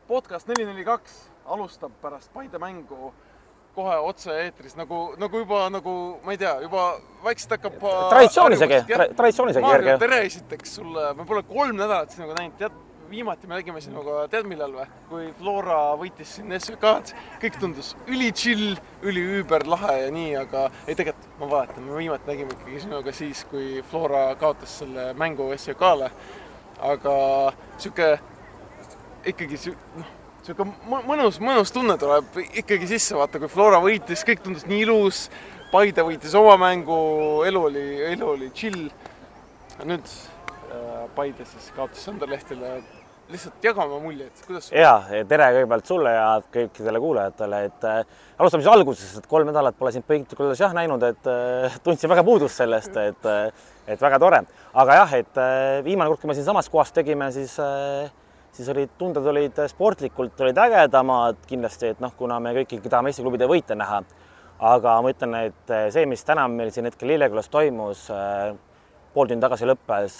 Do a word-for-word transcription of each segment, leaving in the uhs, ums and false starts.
podcast neli neli kaks alustab pärast Paide mängu kohe otse eetris, nagu, nagu juba, nagu, ma ei tea, juba vaikselt hakkab... Traditsioonilisegi, traditsioonilisegi järgi. Maarjo, tere esiteks sulle. Me pole kolm nädalat sinuga näinud. Tead, viimati me nägime sinuga, tead millal või? Kui Flora võitis siin S V K-d, kõik tundus üli chill, üli üüber lahe ja nii, aga ei tegelikult, ma vaatan, me viimati nägime ikkagi sinuga siis, kui Flora kaotas selle mängu S V K-le. Aga siuke ikkagi noh, siuke mõnus, mõnus tunne tuleb ikkagi sisse, vaata, kui Flora võitis, kõik tundus nii ilus, Paide võitis oma mängu, elu oli, elu oli chill. Nüüd äh, Paide siis kaotas Anderlehtile, lihtsalt jagame mulje, et kuidas... Jaa, tere kõigepealt sulle ja kõikidele kuulajatele, et äh, alustame siis alguses, et kolm nädalat pole sind Peetukulas jah näinud, et äh, tundsin väga puudust sellest, et, äh, et väga tore. Aga jah, et äh, viimane kord, kui me siin samas kohas tegime, siis äh, siis olid, tunded olid sportlikult olid ägedamad kindlasti, et noh, kuna me kõik tahame Eesti klubide võite näha. Aga ma ütlen, et see, mis täna meil siin hetkel Lillekülas toimus, pool tundi tagasi lõppes,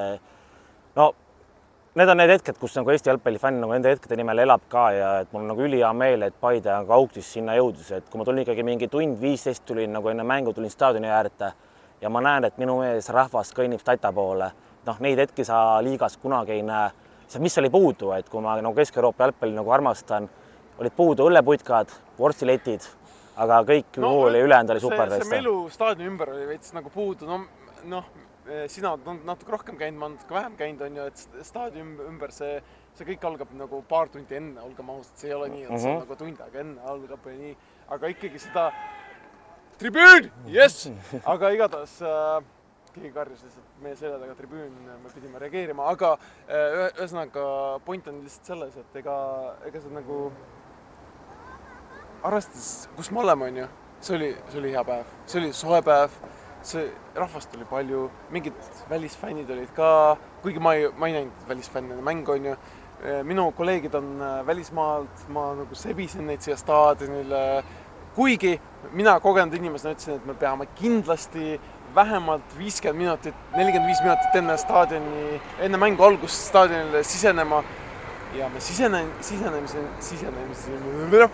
no need on need hetked, kus nagu Eesti jalgpallifänn nagu nende hetkede nimel elab ka ja et mul on nagu üli hea meel, et Paide on ka auktis sinna jõudis, et kui ma tulin ikkagi mingi tund viisteist tulin nagu enne mängu tulin staadioni äärte ja ma näen, et minu ees rahvas kõnnib Tata poole, noh, neid hetki sa liigas kunagi ei näe. See, mis oli puudu, et kui ma nagu Kesk-Euroopa jalgpalli nagu armastan, olid puudu õlleputkad, vorstiletid, aga kõik no, oli ülejäänud oli super. See, see melu staadioni ümber oli veits nagu puudu, no, noh, sina on natuke rohkem käinud, ma natuke vähem käinud on ju, et staadioni ümber see, see kõik algab nagu paar tundi enne, olgem ausad, see ei ole nii, et see on nagu tund aega enne algab ja nii, aga ikkagi seda tribüün, yes, aga igatahes äh, keegi karjus lihtsalt meie selja taga tribüün, me pidime reageerima, aga ühesõnaga point on lihtsalt selles, et ega, ega see nagu arvestades, kus me oleme, on ju, see oli, see oli hea päev, see oli soe päev, see rahvast oli palju, mingid välisfännid olid ka, kuigi ma ei, ma ei näinud välisfännide mängu, on ju, minu kolleegid on välismaalt, ma nagu sebisin neid siia staadionile, kuigi mina kogenud inimesena ütlesin, et me peame kindlasti vähemalt viiskümmend minutit, nelikümmend viis minutit enne staadioni, enne mängu algust staadionile sisenema ja me sisene, sisenemise, sisenemise,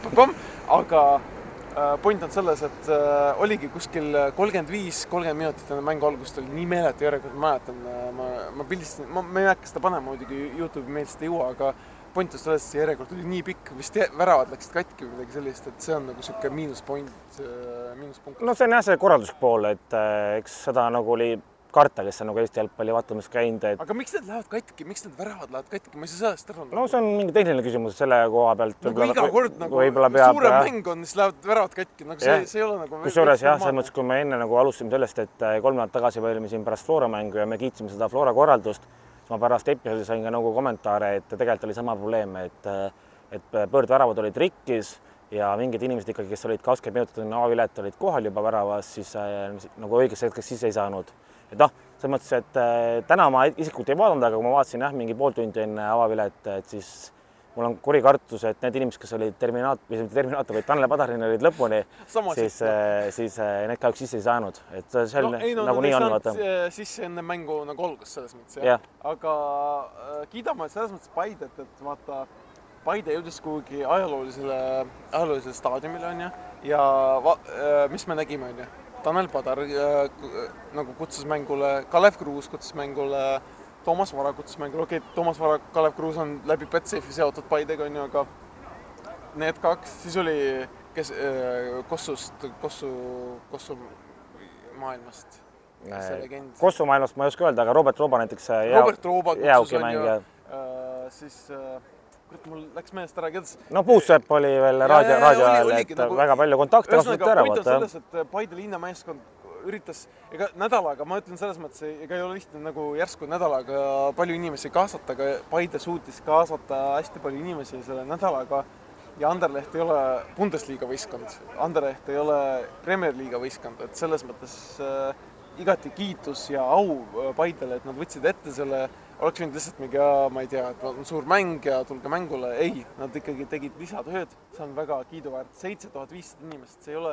aga point on selles, et oligi kuskil kolmkümmend viis kolmkümmend minutit enne mängu algust oli nii meeletu järjekord, ma mäletan, ma, ma pildistasin, ma, ma ei hakka seda panema, muidugi YouTube'i meil seda ei jõua, aga point on selles, et see järjekord oli nii pikk, vist väravad läksid katki või midagi sellist, et see on nagu siuke miinuspoint, miinuspunkt. No see on jah see korralduslik pool, et eks seda nagu oli karta, kes on nagu Eesti jalgpalli vaatamas käinud. Et... Aga miks need lähevad katki? Miks need väravad lähevad katki? Ma ei saa sellest aru. No see on mingi tehniline küsimus selle koha pealt. Nagu iga kord nagu peab, suurem mäng on, siis lähevad väravad katki. Nagu see, see ei ole nagu... Kusjuures jah, selles mõttes, kui me enne nagu alustasime sellest, et kolm nädalat tagasi olime siin pärast Flora mängu ja me kiitsime seda Flora korraldust, ma pärast episoodi sain ka nagu kommentaare, et tegelikult oli sama probleem, et, et pöördväravad olid rikkis ja mingid inimesed ikkagi, kes olid kakskümmend minutit enne avavilet, olid kohal juba väravas, siis nagu õigeks hetkeks siis ei saanud. Et noh, selles mõttes, et täna ma isiklikult ei vaadanud, aga kui ma vaatasin jah, mingi pool tundi enne avavilet, et siis mul on kuri kartus, et need inimesed, kes olid terminaat, või terminaator, vaid Tanel Padarin olid lõpuni, siis, siis need kahjuks sisse ei saanud. Et see no, ei, no, nagu no, nii on, vaata. Sisse enne mängu nagu algas selles mõttes, jah. Ja. Aga äh, kiidame selles mõttes Paidet, et vaata, Paide jõudis kuhugi ajaloolisele, ajaloolisele staadionile, on ja, ja va, äh, mis me nägime, on ja. Tanel Padar äh, nagu kutsus mängule, Kalev Kruus kutsus mängule, Toomas Vara kutsus mängule, okei, okay, Toomas Vara, Kalev Kruus on läbi Betsafe'i seotud Paidega, on ju, aga need kaks, siis oli kes, äh, Kossust, Kossu, Kossu maailmast. Kossu maailmast ma ei oska öelda, aga Robert Rooba näiteks Robert Rooba kutsus, on ju, äh, siis... Äh, kurat, mul läks meelest ära, kedas... No Puussepp oli veel raadio, raadio ajal, et nagu, väga palju kontakte kasutati ära. Point on selles, et Paide linnameeskond üritas, ega nädalaga, ma ütlen selles mõttes, ega ei ole lihtne nagu järsku nädalaga palju inimesi kaasata, aga Paide suutis kaasata hästi palju inimesi selle nädalaga ja Anderleht ei ole Bundesliga võistkond, Anderleht ei ole Premier Liiga võistkond, et selles mõttes äh, igati kiitus ja au Paidele, et nad võtsid ette selle oleks võinud lihtsalt mingi, ma ei tea, et on suur mäng ja tulge mängule. Ei, nad ikkagi tegid lisatööd, see on väga kiiduväärt. seitse tuhat viissada inimest, see ei ole,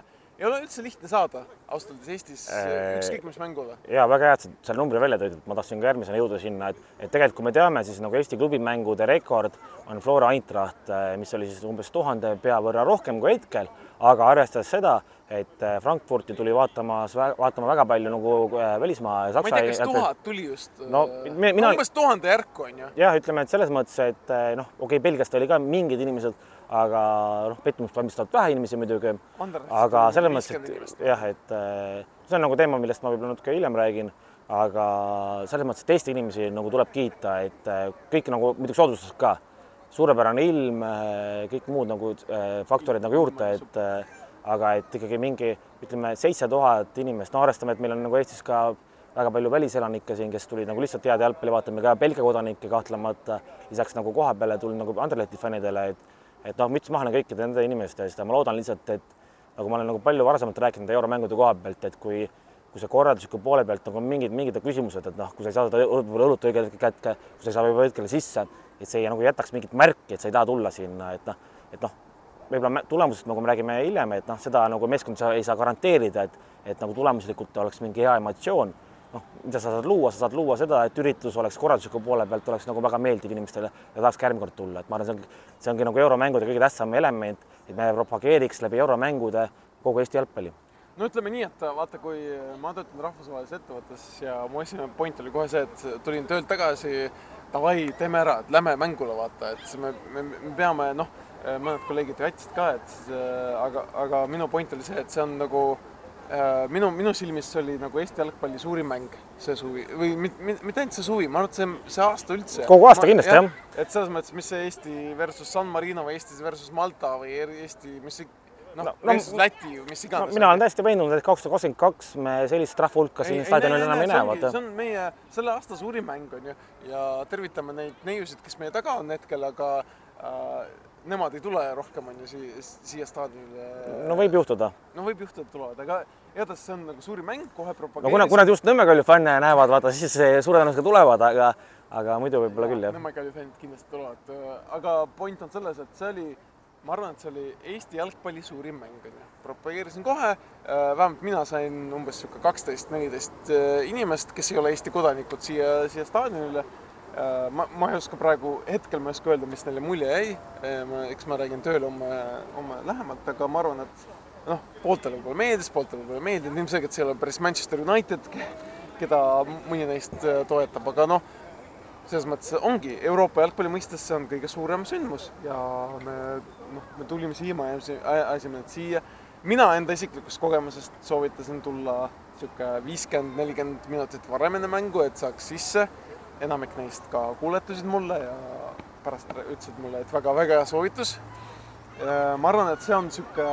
ei ole üldse lihtne saada, ausalt Eestis ükskõik mis mängule. Ja väga head seal numbri välja tõid, et ma tahtsin ka järgmisena jõuda sinna, et, et tegelikult kui me teame, siis nagu Eesti klubimängude rekord on Flora Eintracht, mis oli siis umbes tuhande pea võrra rohkem kui hetkel, aga arvestades seda, et Frankfurti tuli vaatama, vaatama väga palju nagu välismaa ja Saksa. Ma ei tea, kas tuhat tuli just no, mina... umbes tuhande järku on ju. Jah, ütleme, et selles mõttes, et noh, okei, okay, Belgiast oli ka mingid inimesed, aga noh, pettumust valmistavad vähe inimesi muidugi, aga selles mõttes, et jah, et see on nagu teema, millest ma võib-olla natuke hiljem räägin, aga selles mõttes, et Eesti inimesi nagu tuleb kiita, et kõik nagu muidugi soodustused ka, suurepärane ilm, kõik muud nagu faktorid nagu juurde, et aga et ikkagi mingi, ütleme, seitse tuhat inimest, no arvestame, et meil on nagu Eestis ka väga palju väliselanikke siin, kes tulid nagu lihtsalt head jalgpalli vaatama, ka Belgia kodanikke kahtlemata, lisaks nagu koha peale tuli nagu Anderlehti fännidele, et et noh, müts maha kõikide nende inimeste eest ja ma loodan lihtsalt, et nagu ma olen nagu palju varasemalt rääkinud euromängude koha pealt, et kui kui see korraldusliku poole pealt nagu mingid mingid küsimused, et noh, kui sa ei saa seda õlut õigel kätte, kui sa ei saa võib-olla hetkele sisse, et see nagu jätaks mingit märki, et sa ei taha tulla sinna, et noh, et noh, võib-olla tulemusest nagu me räägime hiljem, et noh, seda nagu meeskond sa ei saa garanteerida, et et nagu tulemuslikult oleks mingi hea emotsioon. Noh, mida sa saad luua, sa saad luua seda, et üritus oleks korraldusliku poole pealt oleks nagu väga meeldiv inimestele ja tahaks ka järgmine kord tulla, et ma arvan, see ongi, see ongi nagu euromängude kõige tähtsam element, et me propageeriks läbi euromängude kogu Eesti jalgpalli. No ütleme nii, et vaata, kui ma töötan rahvusvahelises ettevõttes ja mu esimene point oli kohe see, et tulin töölt tagasi, davai, teeme ära, et lähme mängule vaata, et me, me, me peame, noh, mõned kolleegid rätsid ka, et aga, aga minu point oli see, et see on nagu Minu, minu silmis oli nagu Eesti jalgpalli suurim mäng see suvi või mitte ainult see suvi, ma arvan, et see, see aasta üldse. Kogu aasta kindlasti, jah. Et selles mõttes, mis see Eesti versus San Marino või Eesti versus Malta või Eesti, mis noh, no, versus no, Läti, mis iganes. No, mina olen täiesti veendunud, et kaks tuhat kakskümmend kaks me sellist rahvahulka siin staadionil enam ei näe. See on meie selle aasta suurim mäng on ju ja tervitame neid neiusid, kes meie taga on hetkel, aga äh, nemad ei tule rohkem on ju siia, siia staadionile. No võib juhtuda. No võib juhtuda, et tulevad, aga igatahes see on nagu suuri mäng, kohe propageeris. No kuna, kuna just Nõmme Kalju fänne näevad, vaata, siis suure tõenäosusega tulevad, aga, aga muidu võib-olla küll, jah. Nõmme Kalju fännid kindlasti tulevad. Aga point on selles, et see oli, ma arvan, et see oli Eesti jalgpalli suurim mäng. Propageerisin kohe, vähemalt mina sain umbes kaksteist neliteist inimest, kes ei ole Eesti kodanikud siia, siia staadionile. Ma, ma ei oska praegu, hetkel ma ei oska öelda, mis neile mulje jäi. Ma, eks ma räägin tööle oma, oma lähemalt, aga ma arvan, et noh, pooltele võib-olla meeldis, pooltele võib-olla meeldis. Ilmselgelt see ei ole päris Manchester United, keda mõni neist toetab, aga noh, selles mõttes ongi Euroopa jalgpalli mõistes see on kõige suurem sündmus ja me, noh, me tulime siia, ma ajasime need siia. Mina enda isiklikust kogemusest soovitasin tulla siuke viiskümmend nelikümmend minutit varem enne mängu, et saaks sisse. Enamik neist ka kuuletusid mulle ja pärast ütlesid mulle, et väga-väga hea soovitus. Ma arvan, et see on siuke,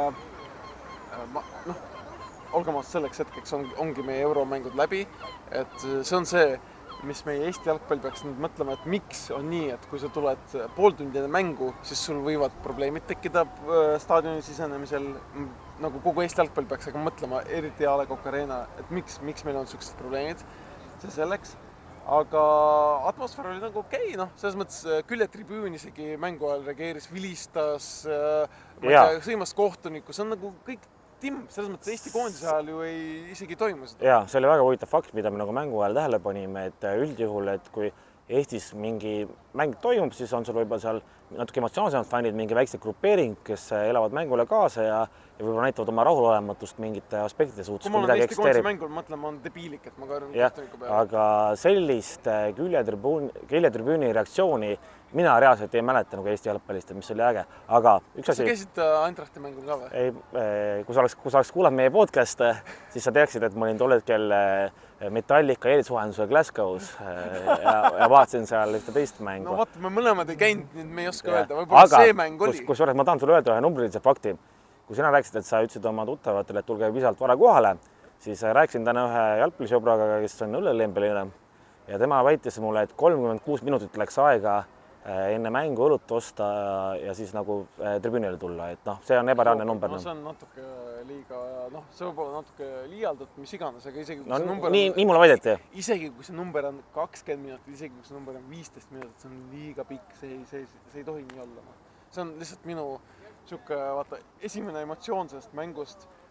noh, olgem aast selleks hetkeks on, ongi meie euromängud läbi, et see on see, mis meie Eesti jalgpall peaks nüüd mõtlema, et miks on nii, et kui sa tuled pool tundi enne mängu, siis sul võivad probleemid tekkida staadioni sisenemisel, nagu kogu Eesti jalgpall peaks aga mõtlema, eriti A Le Coq Arena, et miks, miks meil on sellised probleemid, see selleks. Aga atmosfäär oli nagu okei, noh, selles mõttes küljetribüün isegi mängu ajal reageeris, vilistas, sõimas kohtunikku, see on nagu kõik timm, selles mõttes Eesti koondise ajal ju ei isegi toimu seda. Jaa, see oli väga huvitav fakt, mida me nagu mängu ajal tähele panime, et üldjuhul, et kui Eestis mingi mäng toimub, siis on sul võib-olla seal natuke emotsionaalsemad fännid, mingi väiksed grupeering, kes elavad mängule kaasa ja, ja võib-olla näitavad oma rahulolematust mingite aspektide suhtes. Kui ma olen Eesti koondise mängul, mõtlen, ma olen debiilik, et ma karjun kohtuniku peale. Aga sellist küljetribüüni reaktsiooni mina reaalselt ei mäleta nagu Eesti jalgpallist, mis oli äge. Aga üks asi... Sa käisid Eintrachti mängul ka või? Ei, kui sa oleks, kui sa oleks kuulanud meie podcast, siis sa teaksid, et ma olin tol hetkel Metallica eelisuhendusel Glasgow's ja, ja vaatasin seal ühte teist mängu. No vaata, me mõlemad ei käinud, nüüd me ei oska öelda. Võib-olla see mäng oli. Kus suurelt ma tahan sulle öelda ühe numbrilise fakti. Kui sina rääkisid, et sa ütlesid oma tuttavatele, et tulge visalt vara kohale, siis rääkisin täna ühe jalgpallisõbraga, kes on õllelembeline ja tema väitis mulle, et kolmkümmend kuus minutit läks aega enne mängu õlut osta ja siis nagu tribüünile tulla, et noh, see on ebareaalne number. No see on natuke liiga, noh, see võib olla natuke liialdud, mis iganes, aga isegi kui no, see number nii, on, nii mulle väideti. Isegi kui see number on kakskümmend minutit, isegi kui see number on viisteist minutit, see on liiga pikk, see ei, see, see ei tohi nii olla. See on lihtsalt minu siuke, vaata, esimene emotsioon sellest mängust.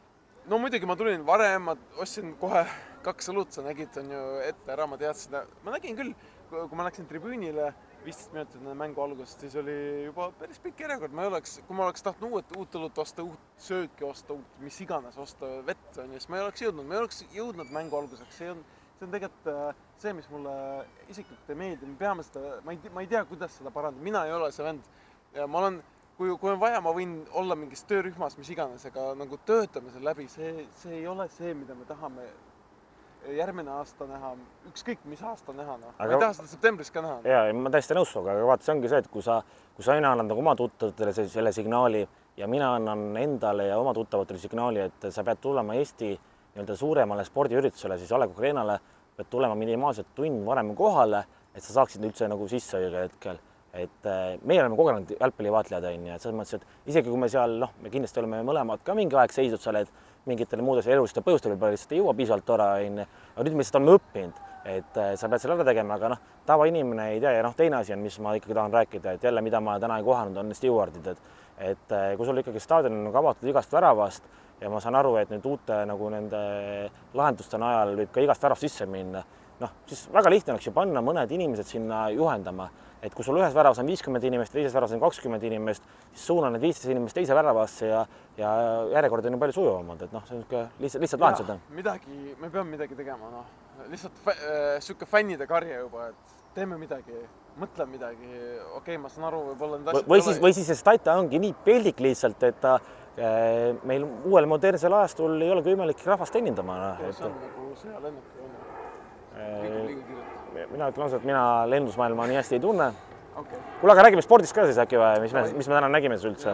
no muidugi ma tulin varem, ma ostsin kohe kaks õlut, sa nägid, on ju ette ära, ma teadsin, ma nägin küll, kui ma läksin tribüünile viisteist minutit mängu algusest, siis oli juba päris pikk järjekord, ma ei oleks, kui ma oleks tahtnud uut, uut õlut osta, uut sööki osta, uut mis iganes osta, vett on ju, siis ma ei oleks jõudnud, ma ei oleks jõudnud mängu alguseks, see on, see on tegelikult see, mis mulle isiklikult ei meeldi, me peame seda, ma ei, ma ei tea, kuidas seda parandada, mina ei ole see vend ja ma olen, kui, kui on vaja, ma võin olla mingis töörühmas, mis iganes, aga nagu töötame selle läbi, see, see ei ole see, mida me tahame järgmine aasta näha, ükskõik mis aasta näha, noh. Ma ei taha seda septembris ka näha. Jaa, ma täiesti nõus suga, aga vaata, see ongi see, et kui sa, kui sa aina annad nagu oma tuttavatele selle signaali ja mina annan endale ja oma tuttavatele signaali, et sa pead tulema Eesti nii-öelda suuremale spordiüritusele, siis A Le Coq Arena'le pead tulema minimaalselt tund varem kohale, et sa saaksid üldse nagu sisse õigel hetkel. Et meie oleme kogenud jalgpallivaatlejad, on ju, et selles mõttes, et isegi kui me seal, noh, me kindlasti oleme mõlemad ka mingi aeg seisnud seal, et mingitele muudes eluliste põhjustel võib-olla lihtsalt ei jõua piisavalt tore, on ju. Aga nüüd me lihtsalt oleme õppinud, et sa pead selle ära tegema, aga noh, tavainimene ei tea ja noh, teine asi on, mis ma ikkagi tahan rääkida, et jälle, mida ma täna ei kohanud, on stewardid, et, et kui sul ikkagi staadion on avatud igast väravast ja ma saan aru, et nüüd uute nagu nende lahenduste najal võib ka igast väravast sisse minna, noh, siis väga lihtne oleks ju panna mõned inimesed sinna juhendama, et kui sul ühes väravas on viiskümmend inimest, teises väravas on kakskümmend inimest, siis suuna need viisteist inimest teise väravasse ja, ja järjekord on ju palju sujuvamad, et noh, see on lihtsalt, lihtsalt lahendused on. Midagi, me peame midagi tegema, noh, lihtsalt äh, sükke fännide karje juba, et teeme midagi, mõtle midagi, okei, okay, ma saan aru, võib-olla need asjad või siis, või siis see stata ongi nii peldik lihtsalt, et ta äh, meil uuel modernsel ajastul ei olegi võimalik rahvast teenindama. No, see on nagu sõjalennuk on. Liigub, liigub kiirelt. Mina ütlen ausalt, mina lendusmaailma nii hästi ei tunne. Okay. Kuule, aga räägime spordist ka siis äkki või, mis me, mis me täna nägime siis üldse?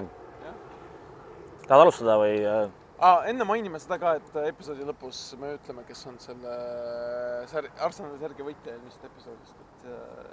Tahad alustada või? Ah, enne mainime seda ka, et episoodi lõpus me ütleme, kes on selle Arsenali särgi võitja eelmist episoodist, et,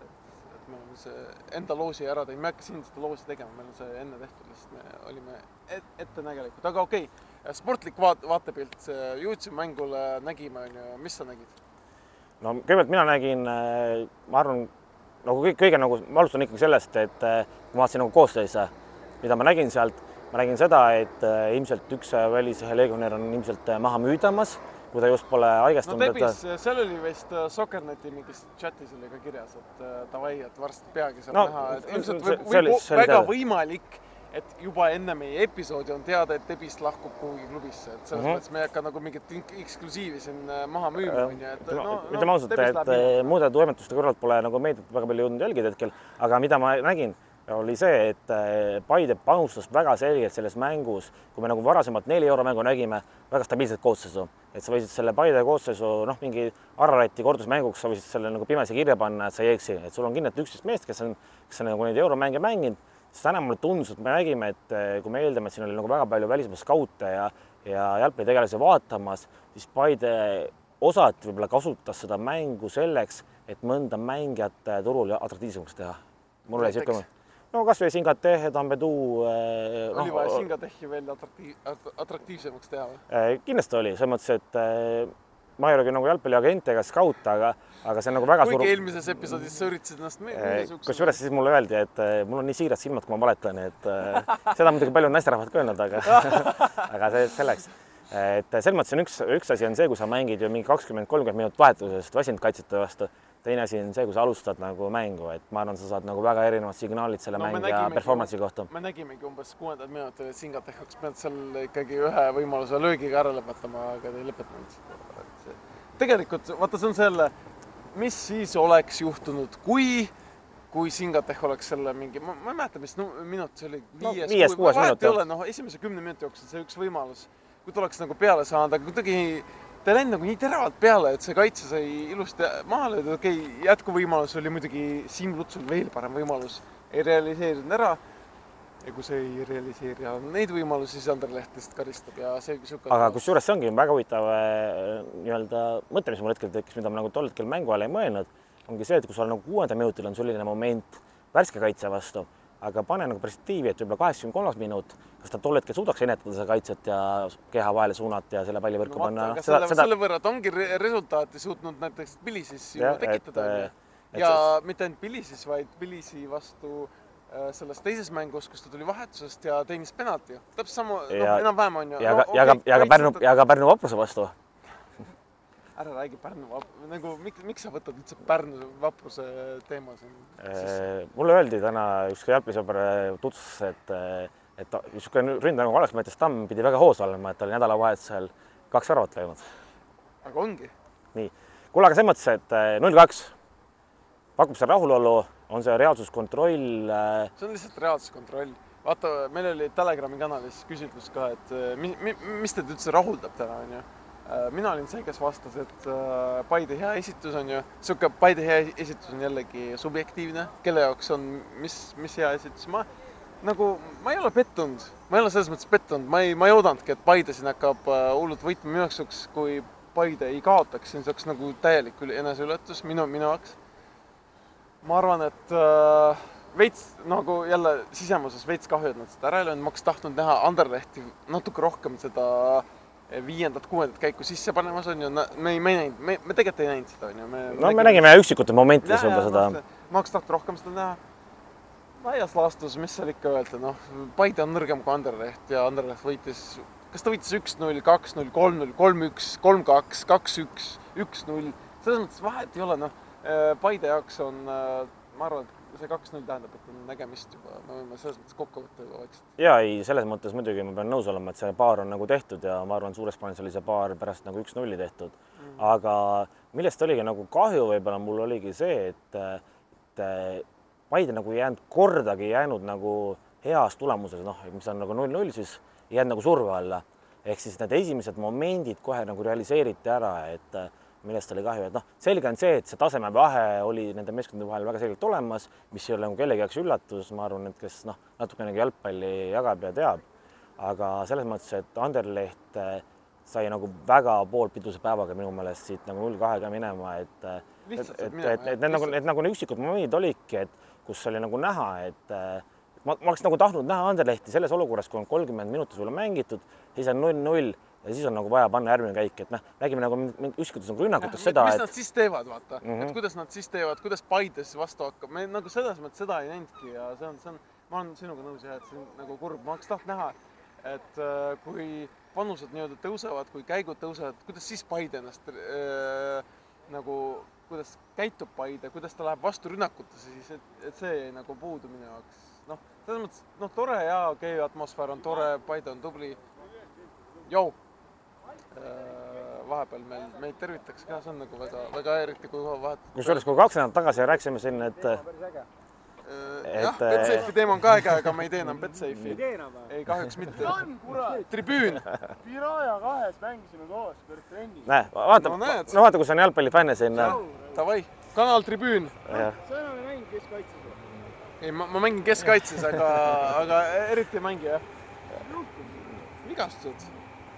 et me oleme see enda loosi ära teinud. Me hakka siin seda loosi tegema, meil on see enne tehtud, sest me olime ettenägelikud. Aga okei, okay, sportlik vaat vaatepilt, jõudsime mängule, nägime, mis sa nägid? No kõigepealt mina nägin, ma arvan, nagu kõik, kõige nagu, ma alustan ikkagi sellest, et ma vaatasin nagu koostööse, mida ma nägin sealt. Ma nägin seda, et ilmselt üks välislegionär on ilmselt maha müüdamas, kui ta just pole haigestunud. No Tebis, seal oli vist Soccerneti mingis chatis oli ka kirjas, et tavai, et varsti peagi saab no, näha. Et ilmselt võib, võib, võib väga teada. Võimalik, et juba enne meie episoodi on teada, et Tebist lahkub kuhugi klubisse. Et selles mm -hmm. mõttes me ei hakka nagu mingit eksklusiivi siin maha müüma. Mida ma ausalt, et muude toimetuste kõrvalt pole nagu meediat väga palju jõudnud jälgida hetkel, aga mida ma nägin, oli see, et Paide panustas väga selgelt selles mängus, kui me nagu varasemalt neli euro mängu nägime, väga stabiilset koosseisu. Et sa võisid selle Paide koosseisu, noh, mingi Ararati kordusmänguks, sa võisid selle nagu pimesi kirja panna, et sa ei eksi. Et sul on kindlalt üksteist meest, kes on, kes on nagu neid euromänge mänginud. Siis täna mulle tundus, et me nägime, et kui me eeldame, et siin oli nagu väga palju välismaa skaute ja, ja jalgpallitegelasi vaatamas, siis Paide osati võib-olla kasutas seda mängu selleks, et mõnda mängijat turul atraktiivsemaks teha. Mul oli siuke... No kas või Singateh, Tampeduu... Oli no, vaja Singatehi veel atraktiiv, atraktiivsemaks teha või? Kindlasti oli, selles mõttes, et ma ei ole küll nagu jalgpalliagent ega skaut, aga, aga see on nagu väga Kuigi suur... Kuigi eelmises episoodis sa üritasid ennast meile kus juures siis mulle öeldi, et mul on nii siired silmad, kui ma valetan, et seda muidugi palju naisterahvad ka öelnud, aga, aga see selleks. Et selles mõttes on üks, üks asi on see, kui sa mängid ju mingi kakskümmend kolmkümmend minut vahetusest väsinud kaitsjate vastu. Teine asi on see, kui sa alustad nagu mängu, et ma arvan, sa saad nagu väga erinevad signaalid selle no, mängija performance'i kohta. Me nägimegi umbes kuuendad minutil, et Singateh oleks pidanud seal ikkagi ühe võimaluse löögiga ära lõpetama, aga ta ei lõpetanud. Tegelikult, vaata, see on selle, mis siis oleks juhtunud, kui, kui Singateh oleks selle mingi, ma, ma ei mäleta, mis minut, see oli viies, no, viies kuues minut. Ei ole, noh, esimese kümne minuti jooksul see üks võimalus, kui ta oleks nagu peale saanud, aga kuidagi ta läinud nagu nii teravalt peale, et see kaitse sai ilusti maha löödud. Okei, jätkuvõimalus oli muidugi Siim Lutsul veel parem võimalus, ei realiseerinud ära. Ja kui see ei realiseeri neid võimalusi, siis Ander Leht lihtsalt karistab ja see süka... Aga kus juures see ongi väga huvitav nii-öelda mõte, mis mul hetkel tekkis, mida ma nagu tol hetkel mängu ajal ei mõelnud, ongi see, et kui sul nagu kuuenda minutil on selline moment värske kaitse vastu, aga pane nagu perspektiivi, et võib-olla kaheksakümne kolmas minut, kas ta tol hetkel suudaks enetada seda kaitset ja keha vahele suunata ja selle palli võrku no, panna? Aga seda, selle, selle võrra, et ongi resultaati suutnud näiteks Bilisis ju ja, tekitada. Et, ja et... mitte ainult Bilisis, vaid Bilisi vastu selles teises mängus, kus ta tuli vahetusest ja teenis penalti. Täpselt sama, Ja- noh, enam-vähem on ju. ja no, ka, ja ka, okei, ja ka Pärnu, kaitset- ja ka Pärnu Vapruse vastu. Ära räägi Pärnu vap-, nagu miks, miks sa võtad üldse Pärnu Vapruse teema siin? Äh, mulle öeldi täna üks jalgpallisõber tutvustas, et, et niisugune ründaja nagu Alex Mattias Tamm pidi väga hoos olema, et ta oli nädalavahetusel kaks väravat löönud. Aga ongi. Nii. Kuule, aga selles mõttes, et null kaks pakub see rahulolu, on see reaalsuskontroll? See on lihtsalt reaalsuskontroll. Vaata, meil oli Telegrami kanalis küsitlus ka, et mi, mi, mis teid üldse rahuldab täna, on ju? Mina olin see, kes vastas, et Paide hea esitus on ju, siuke Paide hea esitus on jällegi subjektiivne, kelle jaoks on, mis, mis hea esitus. Ma, nagu, ma ei ole pettunud, ma ei ole selles mõttes pettunud, ma ei, ma ei oodanudki, et Paide siin hakkab hullult võitma minu jaoks, kui Paide ei kaotaks, siin saaks nagu täielik eneseületus minu, minu jaoks. Ma arvan, et äh, veits nagu jälle sisemuses veits kahju, et nad seda ära ei löönud. Ma oleks tahtnud näha Anderlehti natuke rohkem seda viiendat, kuuendat käiku sisse panemas on ju. Me ei, me ei näinud, me, me tegelikult ei näinud seda, on ju. Me, no me nägime üksikute momentides juba seda. Ma oleks tahtnud rohkem seda näha. Laias laastus, mis seal ikka öelda, noh, Paide on nõrgem kui Anderleht ja Anderleht võitis, kas ta võitis üks null, kaks null, kolm null, kolm üks, kolm kaks, kaks üks, üks null. Selles mõttes vahet ei ole, noh. Paide jaoks on, ma arvan, et see kaks null tähendab, et on nägemist juba, me võime selles mõttes kokku võtta juba vaikselt. Jaa, ei, selles mõttes muidugi ma pean nõus olema, et see paar on nagu tehtud ja ma arvan, suures plaanis oli see paar pärast nagu üks nulli tehtud. Mm. Aga millest oligi nagu kahju võib-olla mul oligi see, et, et Paide nagu ei jäänud kordagi jäänud nagu heas tulemuses, noh, mis on nagu null null, siis ei jäänud nagu surve alla. Ehk siis need esimesed momendid kohe nagu realiseeriti ära, et millest oli kahju, et noh, selge on see, et see taseme vahe oli nende meeskondade vahel väga selgelt olemas, mis ei ole nagu kellegi jaoks üllatus, ma arvan, et kes noh, natuke jalgpalli jagab ja teab. Aga selles mõttes, et Anderleht sai nagu väga poolpiduse päevaga minu meelest siit nagu null kahega minema, et, et, et, et, et need nagu, need nagu üksikud momendid olidki, et kus oli nagu näha, et ma, ma oleks nagu tahtnud näha Anderlehti selles olukorras, kui on kolmkümmend minutit sulle mängitud, siis on null null. Ja siis on nagu vaja panna järgmine käik, et noh, räägime nagu üskutes nagu rünnakutes seda, mis et... nad siis teevad, vaata, mm -hmm. et kuidas nad siis teevad, kuidas Paides vastu hakkab. Me nagu selles mõttes seda ei näinudki ja see on, see on, ma olen sinuga nõus jah, et see on nagu kurb. Ma oleks taht näha, et äh, kui panused nii-öelda tõusevad, kui käigud tõusevad, kuidas siis Paide ennast äh, nagu, kuidas käitub Paide, kuidas ta läheb vastu rünnakutesse siis, et, et see jäi nagu puudu minu jaoks. Noh, selles mõttes, noh, tore ja okei, okay, atmosfäär on tore, Paide on tubli. Jou! Vahepeal meil, meid tervitaks ka, see on nagu väga, väga eriti, kui vahet... Kus oleks, kui kaks nädalat tagasi rääksime siin, et... Et... Jah, Betsafe'i teema on ka äge, aga me ei tee enam Betsafe'i. Ei, kahjuks mitte. Tribüün! Piraja kahes mängisime koos, kõrg trennis. Näe, vaata, no, no vaata, kus on jalgpallifänne siin. Tavai, kanal Tribüün. Sa enam ei mängi keskkaitses? Ei, ma, ma mängin keskkaitses, aga, aga eriti ei mängi, jah. Vigastused.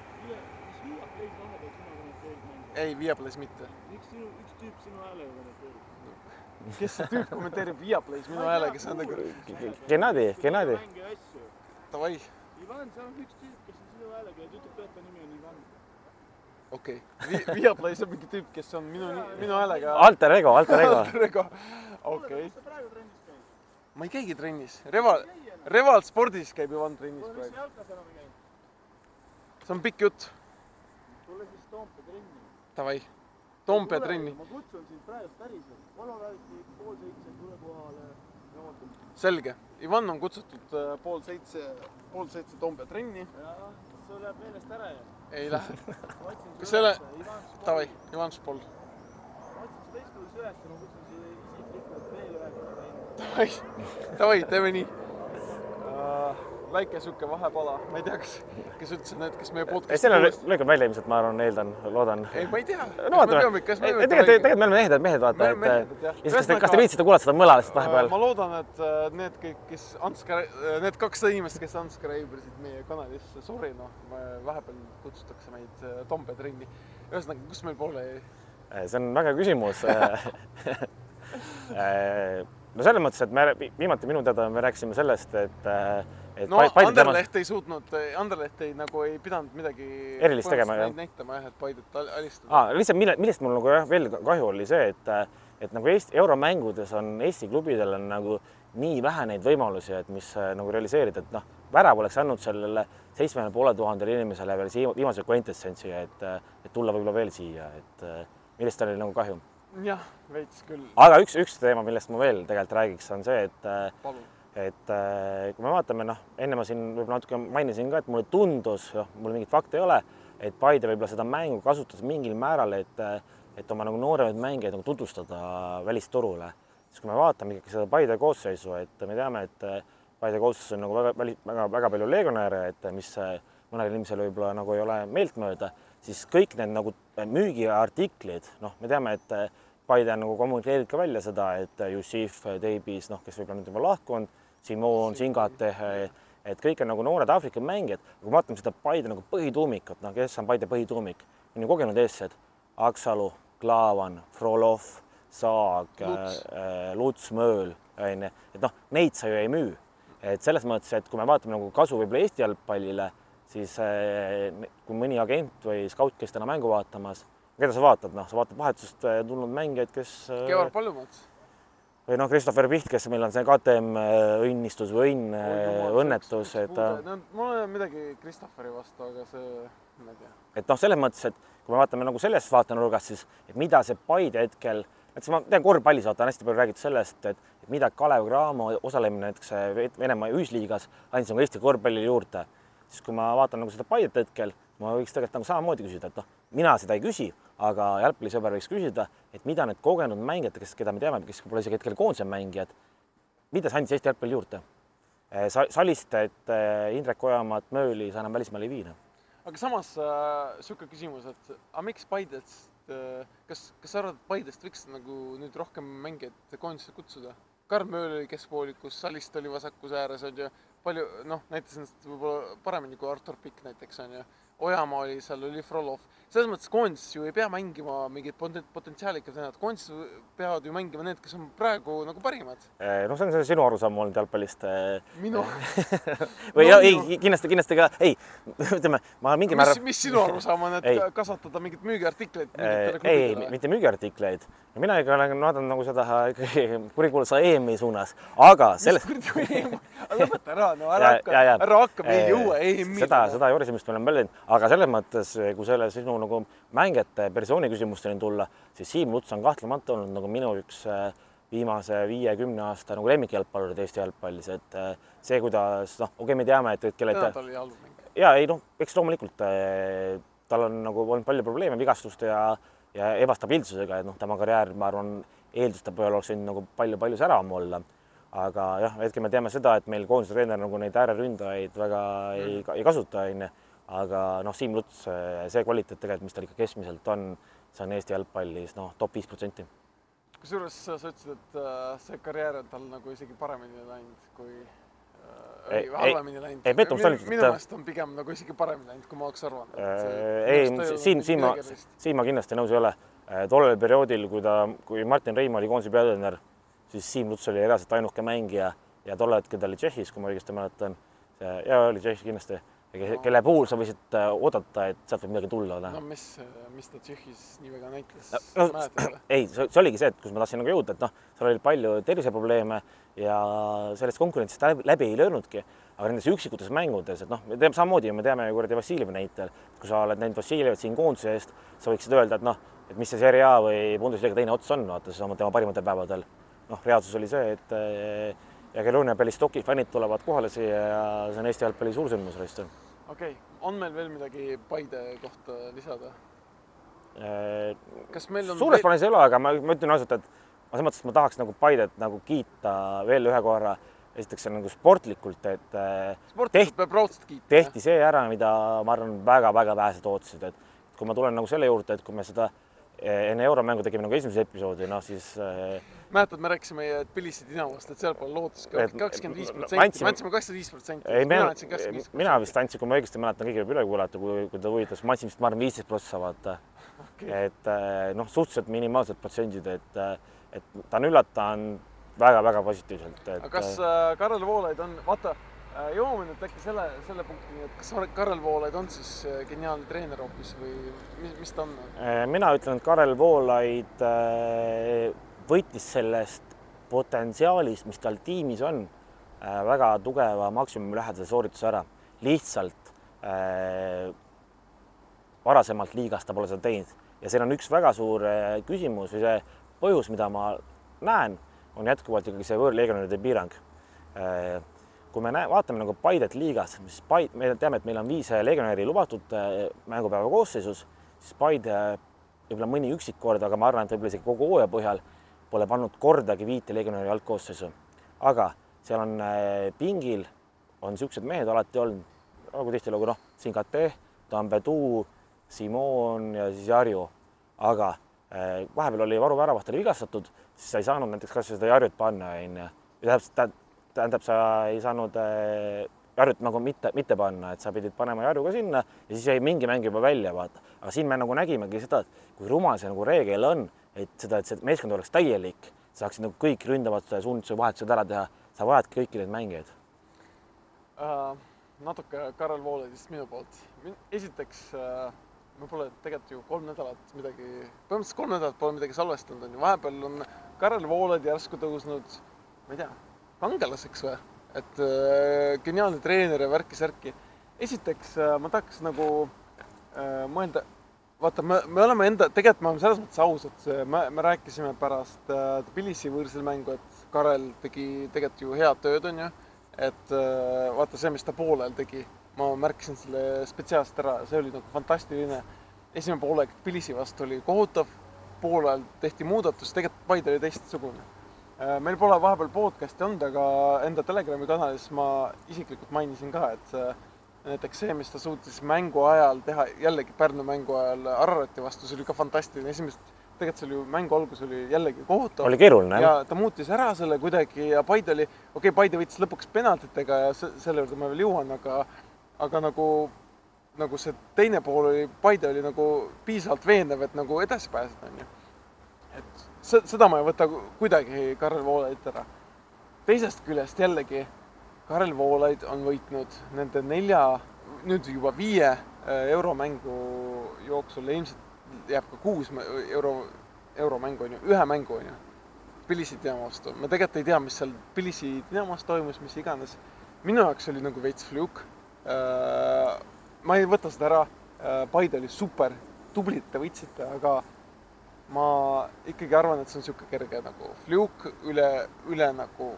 Ei, Viaplays mitte. Miks sinu, üks tüüp sinu häälega kommenteerib? Kes see tüüp kommenteerib Viaplays minu häälega? See on nagu... Gennadi, Gennadi. Tavai. Ivan, see on üks tüüp, kes on sinu häälega ja tüütab tööta nimi on Ivan. Okei. Okay. Viaplays on mingi tüüp, kes on minu, minu häälega... Alter ego, alter ego. Alter ego. Okei. Kas sa praegu trennis käid? Ma ei käigi trennis. Reval, Revalt spordis käib Ivan trennis praegu. Mis jalkas enam ei käinud? See on pikk jutt. Tule siis Toompea trenni. Tavai. Toompea trenni. Ma kutsun sind praegust päriselt. Kolorati pool seitse tule kohale. Selge. Ivan on kutsutud pool seitse, pool seitse Toompea trenni. Ja, sul läheb meelest ära ja? Ei lähe. Kas selle... Tavai, Ivan Spol. Ma otsin seda istudes üles ja ma kutsun siia isiklikult veel ühe. Tavai, tavai, teeme nii. Väike sükke vahepala, ma ei tea, kas, kes üldse need, kes meie podcast... Selle lõikab välja ilmselt, ma arvan, eeldan, loodan. Ei, ma ei tea. No vaatame, tegelikult me oleme mehed, mehed vaata, et kas te viitsite kuulata seda mõla lihtsalt vahepeal? Ma loodan, et need, kes Anska, need kaks inimest, kes Anska reibrisid meie kanalisse, sorry, noh, vahepeal kutsutakse meid Toompea trenni. Ühesõnaga, kus meil poole ei? See on väga küsimus. No selles mõttes, et me viimati minu teada me rääkisime sellest, et Et no Anderleht temas... ei suutnud, Anderleht ei, nagu ei pidanud midagi erilist tegema, jah. Näitama, jah, et Paidet alistada. Ah, lihtsalt mille, millest mul nagu jah, veel kahju oli see, et, et nagu Eesti euromängudes on Eesti klubidel on nagu nii vähe neid võimalusi, et mis nagu realiseerida, et noh, värav oleks andnud sellele seitsmele poole tuhandele inimesele veel viimase kvintessentsi, et, et tulla võib-olla veel siia, et millest oli nagu kahju. jah, veits küll. aga üks, üks teema, millest ma veel tegelikult räägiks, on see, et, Palun. et kui me vaatame, noh, enne ma siin võib-olla natuke mainisin ka, et mulle tundus, noh, mul mingit fakti ei ole, et Paide võib-olla seda mängu kasutas mingil määral, et, et oma nagu nooremaid mängijaid nagu tutvustada välisturule. Siis kui me vaatame ikkagi seda Paide koosseisu, et me teame, et Paide koosseisus on nagu väga, väga, väga palju legionääre, et mis mõnel inimesel võib-olla nagu ei ole meeltmööda, siis kõik need nagu müügiartiklid, noh, me teame, et Paide on nagu kommunikeerinud ka välja seda, et Jussif, Deibis, noh, kes võib-olla nüüd juba lahkunud, Simon, Singate, et kõik on nagu noored Aafrika mängijad. Kui me vaatame seda Paide nagu põhituumikut, noh, kes on Paide põhituumik, on ju kogenud eessed, Aksalu, Klaavan, Frolov, Saag, Luts, Mööl, et noh, neid sa ju ei müü. Et selles mõttes, et kui me vaatame nagu kasu võib-olla Eesti jalgpallile, siis kui mõni agent või skaut, kes täna mängu vaatamas, keda sa vaatad, noh, sa vaatad vahetusest tulnud mängijaid, kes... Kevar Põllumats. Või noh, Christopher Piht, kes meil on see K T M õnnistus või õnn, õnnetus, et... No, mul on midagi Christopheri vastu, aga see, ma ei tea. Et noh, selles mõttes, et kui me vaatame nagu sellest vaatenurgast, siis et mida see Paide hetkel... Et ma tean, korvpallis on hästi palju räägitud sellest, et, et mida Kalev Cramo osalemine näiteks Venemaa ühisliigas andis nagu Eesti korvpallile juurde. Siis kui ma vaatan nagu seda Paidet hetkel, ma võiks tegelikult nagu samamoodi küsida, et noh, mina seda ei küsi, aga jalgpallisõber võiks küsida, et mida need kogenud mängijad, kes, keda me teame, kes pole isegi hetkel koondise mängijad, mida see andis Eesti jalgpalli juurde? Saliste, et Indrek Ojamaat, Mööli sa enam välismaal ei viina. Aga samas äh, siuke küsimus, et a miks Paidets Kas, kas sa arvad, et Paidest võiks nagu nüüd rohkem mängijaid koondisse kutsuda? Karl Mööl oli keskpoolikus, Salist oli vasakus ääres, on ju palju, noh, näitas ennast võib-olla paremini kui Artur Pikk näiteks, on ju. Ojamaa oli, seal oli Frolov. Selles mõttes koondis ju ei pea mängima mingid potentsiaalikad venad. Koondis peavad ju mängima need, kes on praegu nagu parimad. No see on see sinu arusaam olnud jalgpallist. Minu? Või no, ei, minu... kindlasti, kindlasti ka, ei, ütleme, ma mingi määra... Mis, mis sinu arusaam on, et ei. kasvatada mingid müügiartikleid? Ei, mitte müügiartikleid. Mina ikka olen vaadanud nagu seda kurikuulsa E M-i suunas, aga selles... Mis kurikuulsa E M-i? Lõpeta ära, no ära hakka, ära hakka meil juua E M-i. Seda, seda joorisemist me oleme välja teinud, aga selles mõttes, kui selle sinu nagu mängijate persooni küsimusteni tulla, siis Siim Luts on kahtlemata olnud nagu minu üks viimase viie-kümne aasta nagu lemmikjalgpallurid Eesti jalgpallis, et see, kuidas, noh, okei, me teame, et hetkel... Täna ta oli halb mäng. Jaa, ei, noh, eks loomulikult tal on nagu olnud palju probleeme vigastuste ja, ja ebastabiilsusega, et noh, tema karjäär, ma arvan, eelduste peal oleks võinud nagu palju-palju säravam olla. Aga jah, hetkel me teame seda, et meil koondise treener nagu neid ääreründajaid väga ei, ei kasuta, aga noh, Siim Luts, see kvaliteet tegelikult, mis tal ikka keskmiselt on, see on Eesti jalgpallis, noh, top viis protsenti. Kusjuures sa ütlesid, et see karjäär on tal nagu isegi paremini läinud kui ei, halvemini läinud. Ei, pettumust on... Minu meelest on pigem nagu isegi paremini läinud, kui ma oleks arvanud. Ei, siin, siin, ma, siin ma kindlasti nõus ei ole. Tollel perioodil, kui, ta, kui Martin Reim oli koondise peatreener, siis Siim Luts oli reaalselt ainuke mängija ja tolle hetkel ta oli Tšehhis, kui ma õigesti mäletan. Ja oli Tšehhis kindlasti. No. Kelle puhul sa võisid oodata, et sealt võib midagi tulla. No mis, mis ta Tšehhis nii väga näitles? No, ei, see oligi see, et kus ma tahtsin nagu jõuda, et noh, seal oli palju terviseprobleeme ja sellest konkurentsist läbi, läbi ei löönudki. Aga nendes üksikutes mängudes, et noh, me teeme samamoodi, me teame ju kuradi Vassiljevi näitel, kui sa oled näinud Vassiljevat siin koondise eest, sa võiksid öelda, et noh, et mis see Serie A või Bundesliga teine ots on, vaata, siis tema parimatel päevadel. Noh, reaalsus oli see, et ja Kelonia Bellistoki fännid tulevad kohale siia ja see on Eesti jalgpalli suursündmus reistel. Okei, on meil veel midagi Paide kohta lisada? Kas meil on... Suures plaanis ei ole, aga ma, ma ütlen ausalt, et ma selles mõttes, et ma tahaks nagu Paidet nagu kiita veel ühe korra. Esiteks on nagu sportlikult, et sportlikult peab raudselt kiita. Tehti see ära, mida ma arvan väga-väga vähesed ootasid. Et kui ma tulen nagu selle juurde, et kui me seda enne euromängu tegime nagu esimese episoodi, noh siis... Mäletad, me rääkisime Tbilisi Dinamast, et seal pole lootus kakskümmend viis protsenti. Me andsime kakskümmend viis protsenti. Mina andsin kakskümmend viis protsenti. Mina vist andsin, kui ma õigesti mäletan, kõigile üle kuulata, kui, kui ta võitas. Ma andsin vist, ma arvan, viisteist prossa vaata. Okay. Et noh, suhteliselt minimaalsed protsendid, et, et ta on üllatanud väga-väga positiivselt. Et... Kas äh, Karel Voolaid on... Vaata, jõuame nüüd äkki selle, selle punktini, et kas Karel Voolaid on siis geniaalne treener hoopis või mis, mis ta on? Mina ütlen, et Karel Voolaid võitis sellest potentsiaalist, mis tal tiimis on, väga tugeva maksimumi lähedase soorituse ära. Lihtsalt äh, varasemalt liigas ta pole seda teinud ja seal on üks väga suur küsimus või see põhjus, mida ma näen, on jätkuvalt ikkagi see võõrlegionäride piirang. Äh, kui me näe, vaatame nagu Paidet liigas, siis Paid, me teame, et meil on viis legionäri lubatud mängupäeva koosseisus, siis Paide võib-olla mõni üksik kord, aga ma arvan, et võib-olla isegi kogu hooaja põhjal pole pannud kordagi viite legionäri algkoosseisu. Aga seal on pingil, on niisugused mehed alati olnud, nagu tihtilugu, noh, Singate, Tambedu, Simon ja siis Jarju. Aga vahepeal oli Varu väravaht oli vigastatud, siis sa ei saanud näiteks kas seda Jarjut panna. Tähendab, tähendab, sa ei saanud Jarjut nagu mitte, mitte panna, et sa pidid panema Jarju ka sinna ja siis jäi mingi mäng juba välja, vaata. Aga siin me nagu nägimegi seda, et kui rumal see nagu reegel on, et seda, et see meeskond oleks täielik, saaksid nagu kõik ründavad suunduse vahetused ära teha, sa vajad kõiki neid mängijaid. Uh, natuke Karel Vooledist minu poolt. Esiteks, uh, me pole tegelikult ju kolm nädalat midagi, põhimõtteliselt kolm nädalat pole midagi salvestanud. On ju. Vahepeal on Karel Vooled järsku tõusnud, ma ei tea, kangelaseks või? Et uh, geniaalne treener ja värki-särki. Esiteks, uh, ma tahaks nagu uh, mõelda, vaata, me, me oleme enda, tegelikult me oleme selles mõttes ausad, me, me rääkisime pärast uh, Tbilisi võõrsil mängu, et Karel tegi tegelikult ju head tööd, on ju, et uh, vaata see, mis ta poolel tegi, ma märkisin selle spetsiaalselt ära, see oli nagu fantastiline. Esimene poolek Tbilisi vastu oli kohutav, poolel tehti muudatus, tegelikult Paide oli teistsugune. Uh, meil pole vahepeal podcasti olnud, aga enda Telegrami kanalis ma isiklikult mainisin ka, et uh, näiteks see, mis ta suutis mängu ajal teha, jällegi Pärnu mängu ajal Ararati vastu, see oli ka fantastiline. Esimest, tegelikult see oli ju mängu algus oli jällegi kohutav. Oli keeruline. Ja ta muutis ära selle kuidagi ja Paide oli, okei, okay, Paide võitis lõpuks penaltitega ja selle juurde ma veel jõuan, aga, aga nagu, nagu see teine pool oli, Paide oli nagu piisavalt veenev, et nagu edasi pääseda. On ju. Et seda ma ei võta kuidagi Karel Vooleit ära. Teisest küljest jällegi, Karel Voolaid on võitnud nende nelja, nüüd juba viie euromängu jooksul, ilmselt jääb ka kuus euro, euromängu, on ju, ühe mängu, on ju, Tbilisi Dinamo vastu. Ma tegelikult ei tea, mis seal Tbilisi Dinamos toimus, mis iganes. Minu jaoks oli nagu veits fluke. Ma ei võta seda ära, Paide oli super, tublid te võitsite, aga ma ikkagi arvan, et see on niisugune kerge nagu fluke üle, üle nagu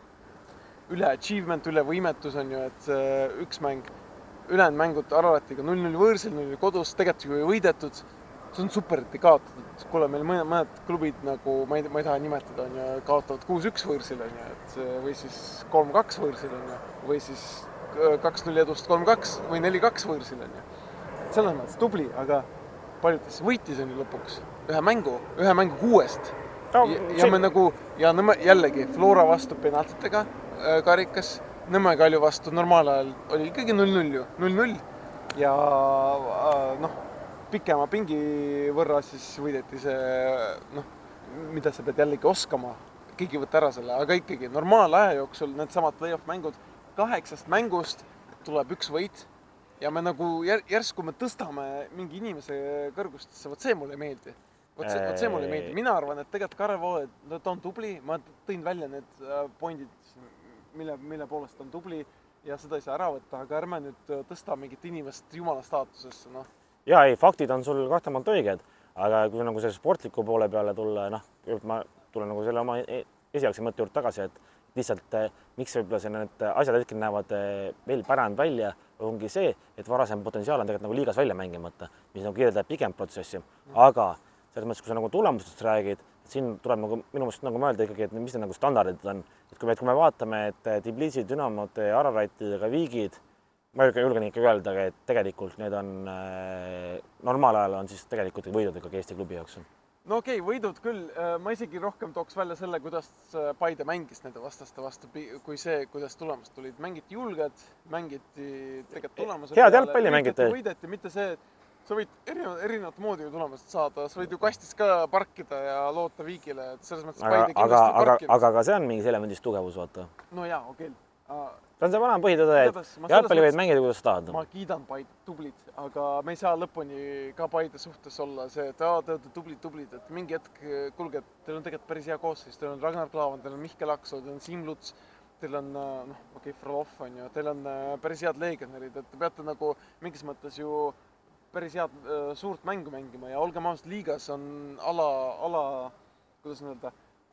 üle achievement, üle võimetus on ju, et üks mäng, ülejäänud mängud Araratiga null null võõrsil, null null kodus, tegelikult ju ei võidetud. See on super, et ei kaotatud. Kuule, meil mõned, mõned klubid nagu, ma ei, ma ei taha nimetada, on ju, kaotavad kuus üks võõrsil, on ju, et või siis kolm kaks võõrsil, on ju, või siis kaks null edust kolm kaks või neli kaks võõrsil, on ju. Selles mõttes tubli, aga paljudes võitis on ju lõpuks ühe mängu, ühe mängu kuuest. Ja, ja me nagu, ja nõme, jällegi Flora vastu penaltitega karikas, Nõmme Kalju vastu normaalajal oli ikkagi null null ju, null null ja noh, pikema pingi võrra siis võideti see, noh, mida sa pead jällegi oskama, keegi võtta ära selle, aga ikkagi normaalaja jooksul need samad play-off mängud, kaheksast mängust tuleb üks võit ja me nagu järsku me tõstame mingi inimese kõrgustesse, võt see mulle ei meeldi. Võt see, võt see mulle ei meeldi. Mina arvan, et tegelikult Karel Vooled, ta on tubli, ma tõin välja need pointid, mille, mille poolest on tubli ja seda ei saa ära võtta, aga ärme nüüd tõsta mingit inimest jumala staatusesse. No. Ja ei, faktid on sul kahtemalt õiged, aga kui nagu selle sportliku poole peale tulla, noh, ma tulen nagu selle oma esialgse mõtte juurde tagasi, et lihtsalt miks võib-olla see need asjad hetkel näevad veel pärand välja, ongi see, et varasem potentsiaal on tegelikult nagu liigas välja mängimata, mis nagu kirjeldab pigem protsessi, aga selles mõttes, kui sa nagu tulemustest räägid, siin tuleb nagu minu mõttes nagu mõelda ikkagi, et mis need nagu standardid on. Et kui me, kui me vaatame, et Tbilisi, Dünamod, Araratid ja Viigid, ma julgen ikka öelda, et tegelikult need on normaalajal on siis tegelikult võidud ikkagi Eesti klubi jaoks. No okei, okay, võidud küll. Ma isegi rohkem tooks välja selle, kuidas Paide mängis nende vastaste vastu, kui see, kuidas tulemused tulid. Mängiti julged, mängiti tegelikult tulemused. Head jalgpalli mängiti. Võideti, mitte see, et sa võid erinevat, erinevat moodi ju tulemused saada, sa võid ju kastis ka parkida ja loota Viigile, et selles mõttes aga, Paide kindlasti aga, parkida. Aga ka see on mingis elemendis tugevus, vaata. No jaa, okei. Okay. see on see vana põhitõde, et jalgpalli võid mängida, kuidas sa tahad. Ma kiidan Paide tublid, aga me ei saa lõpuni ka Paide suhtes olla see, et aa, te olete tublid, tublid, et mingi hetk, kuulge, et teil on tegelikult päris hea koosseis, teil on Ragnar Klavan, teil on Mihkel Akso, teil on Siim Luts, teil on, noh, okei, Frolov on ju, teil on päris head legionärid, et te peate nagu mingis mõttes ju päris head suurt mängu mängima ja olgem ausalt, liigas on ala, ala, kuidas öelda,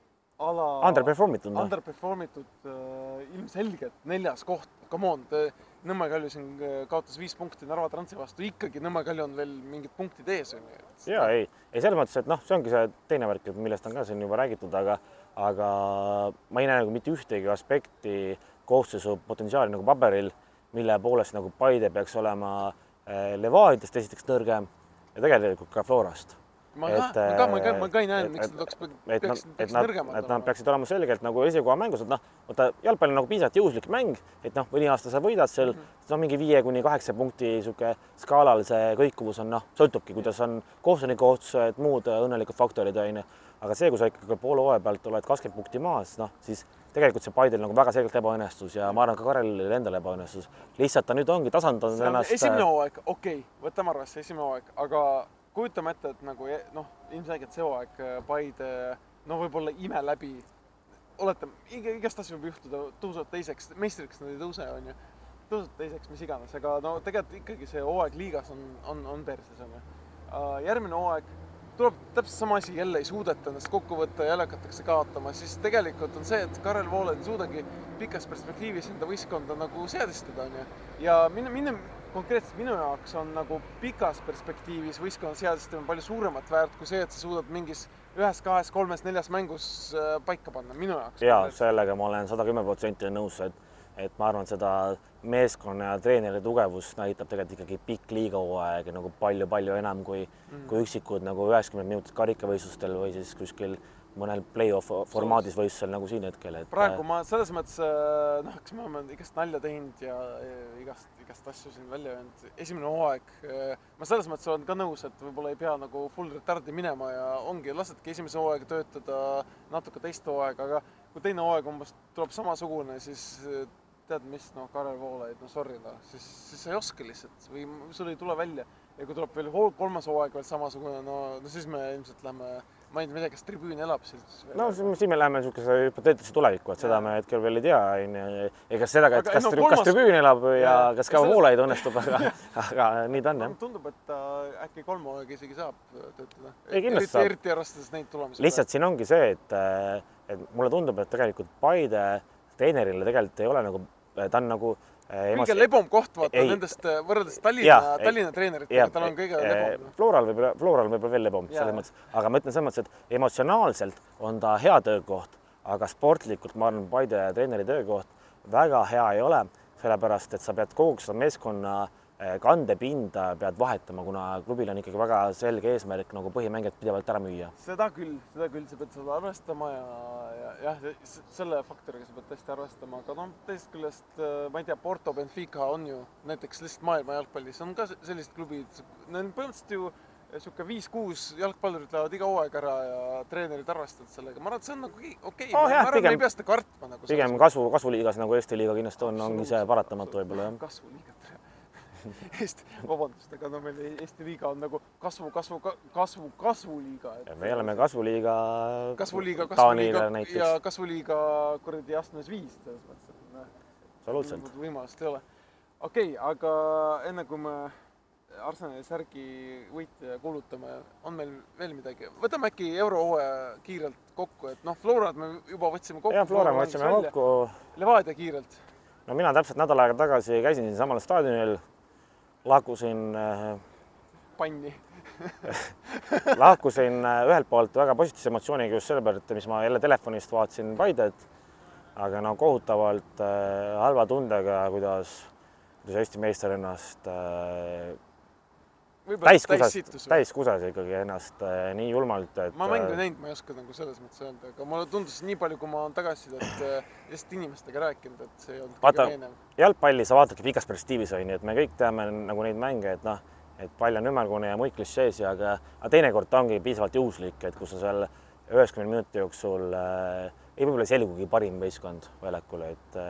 ala underperformitud, no. underperformitud äh, ilmselgelt neljas koht, come on, Nõmme Kalju siin kaotas viis punkti Narva Transi vastu, ikkagi Nõmme Kalju on veel mingid punktid ees. Jaa, ei, ei selles mõttes, et noh, see ongi see teine värk, millest on ka siin juba räägitud, aga, aga ma ei näe nagu mitte ühtegi aspekti koosseisu potentsiaali nagu paberil, mille poolest nagu Paide peaks olema Levadiast esiteks nõrgem ja tegelikult ka Florast. Ma ka, et, ma ka, ma ka, ma ka ei näe, miks nad peaks, peaks, peaks nõrgemad. Et nad peaksid olema selgelt nagu esikoha mängus, et noh, võtta jalgpall on nagu piisavalt jõuslik mäng, et noh, mõni aasta sa võidad seal, mm -hmm. on mingi viie kuni kaheksa punkti suke skaalal see kõikuvus on, noh, sõltubki, kuidas on kohtuniku otsused, muud õnnelikud faktorid, on ju. Aga see, kui sa ikkagi poole hooaja pealt oled kakskümmend punkti maas, noh, siis tegelikult see Paidel nagu väga selgelt ebaõnnestus ja ma arvan, ka Karelil endale ebaõnnestus. Lihtsalt ta nüüd ongi tasandanud ennast. Esimene hooaeg, okei, okay, võtame arvesse esimene hooaeg, aga kujutame ette, et nagu noh, ilmselgelt see hooaeg Paide, no võib-olla ime läbi, oletame, igast asju võib juhtuda, tõusud teiseks, meistriks nad ei tõuse, on ju, tõusud teiseks, mis iganes, aga no tegelikult ikkagi see hooaeg liigas on, on, on perses, on ju. Järgmine hooaeg tuleb täpselt sama asi, jälle ei suudeta ennast kokku võtta, jälle hakatakse kaotama, siis tegelikult on see, et Karel Vooled ei suudagi pikas perspektiivis enda võistkonda nagu seadistada, on ju. Ja minu, minu, konkreetselt minu jaoks on nagu pikas perspektiivis võistkonna seadistamine palju suuremat väärt kui see, et sa suudad mingis ühes, kahes, kolmes, neljas mängus paika panna, minu jaoks. Jaa, sellega ma olen sada kümme protsenti nõus, et, et ma arvan, seda meeskonna ja treeneri tugevust näitab tegelikult ikkagi pikk liigahooaeg nagu palju-palju enam kui, mm. kui üksikud nagu üheksakümmend minutit karikavõistlustel või siis kuskil mõnel play-off formaadis võistlusel nagu siin hetkel. Et... praegu ma selles mõttes, noh, eks me oleme igast nalja teinud ja igast, igast asju siin välja öelnud. Esimene hooaeg, ma selles mõttes olen ka nõus, et võib-olla ei pea nagu full retardi minema ja ongi, lasedki esimese hooaega töötada natuke teist hooaega, aga kui teine hooaeg umbes tuleb samasugune, siis tead, mis, noh, Karel Voolaid, no sorry, no, siis, siis sa ei oska lihtsalt või sul ei tule välja. Ja kui tuleb veel kolmas hooaeg veel samasugune, no, no siis me ilmselt lähme, ma ei tea midagi, kas tribüün elab siis? No siis me läheme niisuguse hüpoteetilise tulevikku, et seda me hetkel veel ei tea. Ja kas seda, et kas, no, kolmas... kas tribüün elab ja, ja kas ka Voolaid õnnestub, aga, aga nii ta on, jah. Tundub, et ta äkki kolm hooaega isegi saab töötada. Ei, kindlasti saab. Eriti arvestades neid tulemusi. Lihtsalt siin ongi see, et, et mulle tundub, et tegelikult Paide treenerile tegelikult ei ole nagu, ta on nagu kõige lebom koht, vaata ei, nendest võrreldes Tallinna, Tallinna treeneritega, tal on kõige lebom. Floral võib, Floral võib veel lebom, selles mõttes. Aga ma ütlen selles mõttes, et emotsionaalselt on ta hea töökoht, aga sportlikult ma arvan, Paide treeneri töökoht väga hea ei ole, sellepärast, et sa pead kogu seda meeskonna kandepinda pead vahetama, kuna klubil on ikkagi väga selge eesmärk nagu põhimängijad pidevalt ära müüa. Seda küll, seda küll, sa pead seda arvestama ja, ja jah, selle faktoriga sa pead tõesti arvestama, aga noh, teisest küljest, ma ei tea, Porto, Benfica on ju näiteks lihtsalt maailma jalgpallis, on ka sellised klubid, need põhimõtteliselt ju siuke viis-kuus jalgpallurid lähevad iga hooaeg ära ja treenerid arvestavad sellega. Ma arvan, et see on nagu okei, okay. oh, ma arvan, me ei pea seda kartma. Nagu pigem kasvu, kasvuliigas nagu Eesti liiga kindlasti on, ongi see paratamatu võib-olla. Kasvuliigat. Eesti, vabandust, aga no meil Eesti liiga on nagu kasvu, kasvu, kasvu, kasvuliiga. Ja me oleme kasvuliiga, kasvuliiga, kasvuliiga ja kasvuliiga kuradi astmes viis. Absoluutselt. Võimalust ei ole. Okei, okay, aga enne kui me Arsenali särgi võitja kuulutame, on meil veel midagi. Võtame äkki eurohooaja kiirelt kokku, et noh, Florad me juba võtsime kokku. Ja, Flora me võtsime kokku. Levadia kiirelt. No mina täpselt nädal aega tagasi käisin siin samal staadionil. Laakusin panni. Laakusin ühelt poolt väga positiivse emotsiooniga just selle pealt, mis ma jälle telefonist vaatasin Paidet, aga no kohutavalt äh, halva tundega, kuidas, kuidas Eesti meister ennast äh, täiskusas, täiskusas ikkagi ennast äh, nii julmalt, et... Ma mängu näinud, ma ei oska nagu selles mõttes öelda, aga mulle tundus nii palju, kui ma olen tagasi lihtsalt inimestega rääkinud, et see ei olnud vaata, kõige veenev. Jalgpalli sa vaatadki pikas perspektiivis, on, et me kõik teame nagu neid mänge, et noh, et pall on ümmargune ja muid klišees, aga, aga teinekord ta ongi piisavalt juhuslik, et kus sa seal üheksakümne minuti jooksul äh, ei võib-olla selgugi parim võistkond väljakule, et äh,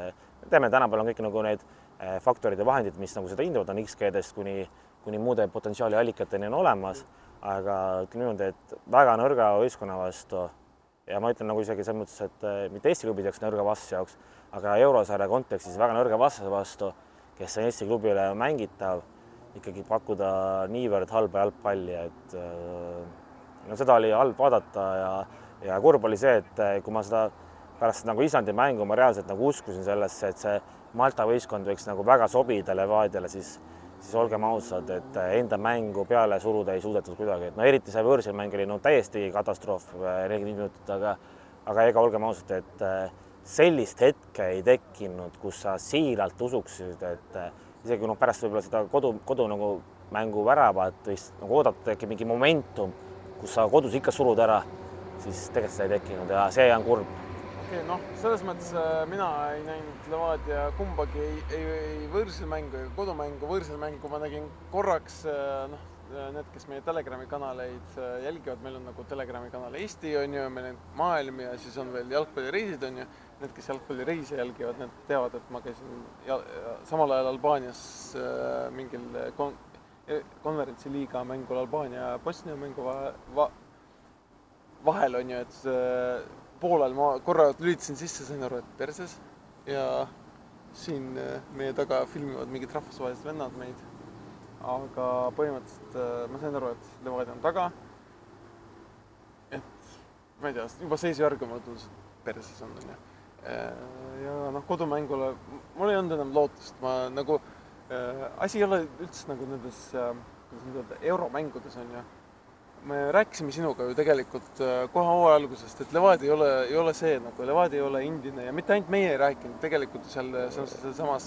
teame, tänapäeval on kõik nagu need faktorid ja vahendid, mis nagu seda hindavad, on X G-dest kuni, kuni muude potentsiaali allikateni on olemas, aga ütleme niimoodi, et väga nõrga võistkonna vastu ja ma ütlen nagu isegi selles mõttes, et mitte Eesti klubide jaoks nõrga vastase jaoks, aga eurosarja kontekstis väga nõrga vastase vastu, kes on Eesti klubile mängitav, ikkagi pakkuda niivõrd halba jalgpalli, et no seda oli halb vaadata ja, ja kurb oli see, et kui ma seda pärast nagu Islandi mängu ma reaalselt nagu uskusin sellesse, et see Malta võistkond võiks nagu väga sobida Levadiale, siis, siis olgem ausad, et enda mängu peale suruda ei suudetud kuidagi. Et no eriti see võõrsil mäng oli no, täiesti katastroof nelikümmend minutit, aga, aga ega olgem ausad, et sellist hetke ei tekkinud, kus sa siiralt usuksid, et isegi no, pärast võib-olla seda kodu, kodu nagu mängu väravat või nagu oodata äkki mingi momentum, kus sa kodus ikka surud ära, siis tegelikult seda ei tekkinud ja see on kurb. Okei, noh, selles mõttes mina ei näinud Levadia kumbagi ei, ei, ei võõrsil mängu ega kodumängu. Võõrsil mängu ma nägin korraks, noh, need, kes meie Telegrami kanaleid jälgivad, meil on nagu Telegrami kanal Eesti on ju, meil on maailm ja siis on veel jalgpallireisid on ju. Need, kes jalgpallireise jälgivad, need teavad, et ma käisin samal ajal Albaanias mingil kon konverentsiliiga mängul Albaania ja Bosnia mängu va vahel on ju, et poolel ma korra lülitasin sisse, sain aru, et perses ja siin meie taga filmivad mingid rahvusvahelised vennad meid. Aga põhimõtteliselt ma sain aru, et Levadia on taga. Et ma ei tea, juba seisujärgu ma tundus, et perses on. on ja noh, kodumängule mul ei olnud enam lootust. Ma nagu asi ei ole üldse nagu nendes euromängudes on ju. Me rääkisime sinuga ju tegelikult kohe hooaja algusest, et Levadia ei ole, ei ole see, nagu Levadia ei ole indine ja mitte ainult meie ei rääkinud, tegelikult seal samas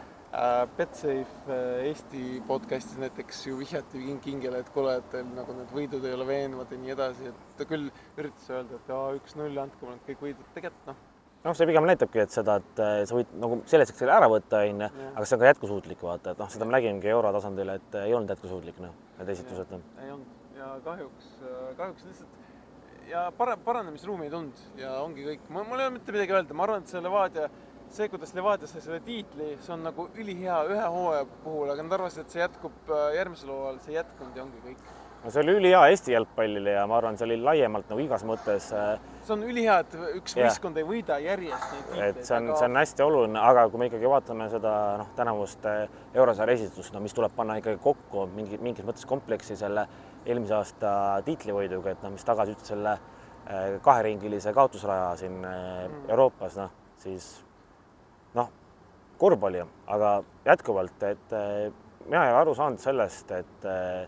Betsafe Eesti podcastis näiteks ju vihjati Kingele, et kuule, et teil nagu need võidud ei ole veenvad ja nii edasi, et ta küll üritas öelda, et üks null andke mulle kõik võidud tegelikult noh. Noh, see pigem näitabki, et seda, et sa võid nagu selles hetkeks ära võtta, aga see on ka jätkusuutlik vaata, et noh, seda me nägimegi euro tasandil, et ei olnud jätkusuutlik, noh, need esitused. Ei olnud. Ja kahjuks, kahjuks lihtsalt ja paranemisruumi ei tulnud ja ongi kõik. Mul ei ole mitte midagi öelda. Ma arvan, et see Levadia, see, kuidas Levadia sai selle tiitli, see on nagu ülihea ühe hooaja puhul, aga nad arvasid, et see jätkub järgmisel hooajal, see jätkunud ja ongi kõik. No see oli ülihea Eesti jalgpallile ja ma arvan, see oli laiemalt nagu igas mõttes. See on ülihea, et üks võistkond ei võida järjest neid tiitleid. See on, aga... see on hästi oluline, aga kui me ikkagi vaatame seda noh, tänavust eurosarja esitust, no, mis tuleb panna ikkagi kokku mingi, mingis mõttes kompleksi selle eelmise aasta tiitlivõiduga, et no, mis tagasi üldse selle kaheringilise kaotusraja siin mm. Euroopas, no, siis noh, kurb oli, aga jätkuvalt, et mina ei aru saanud sellest, et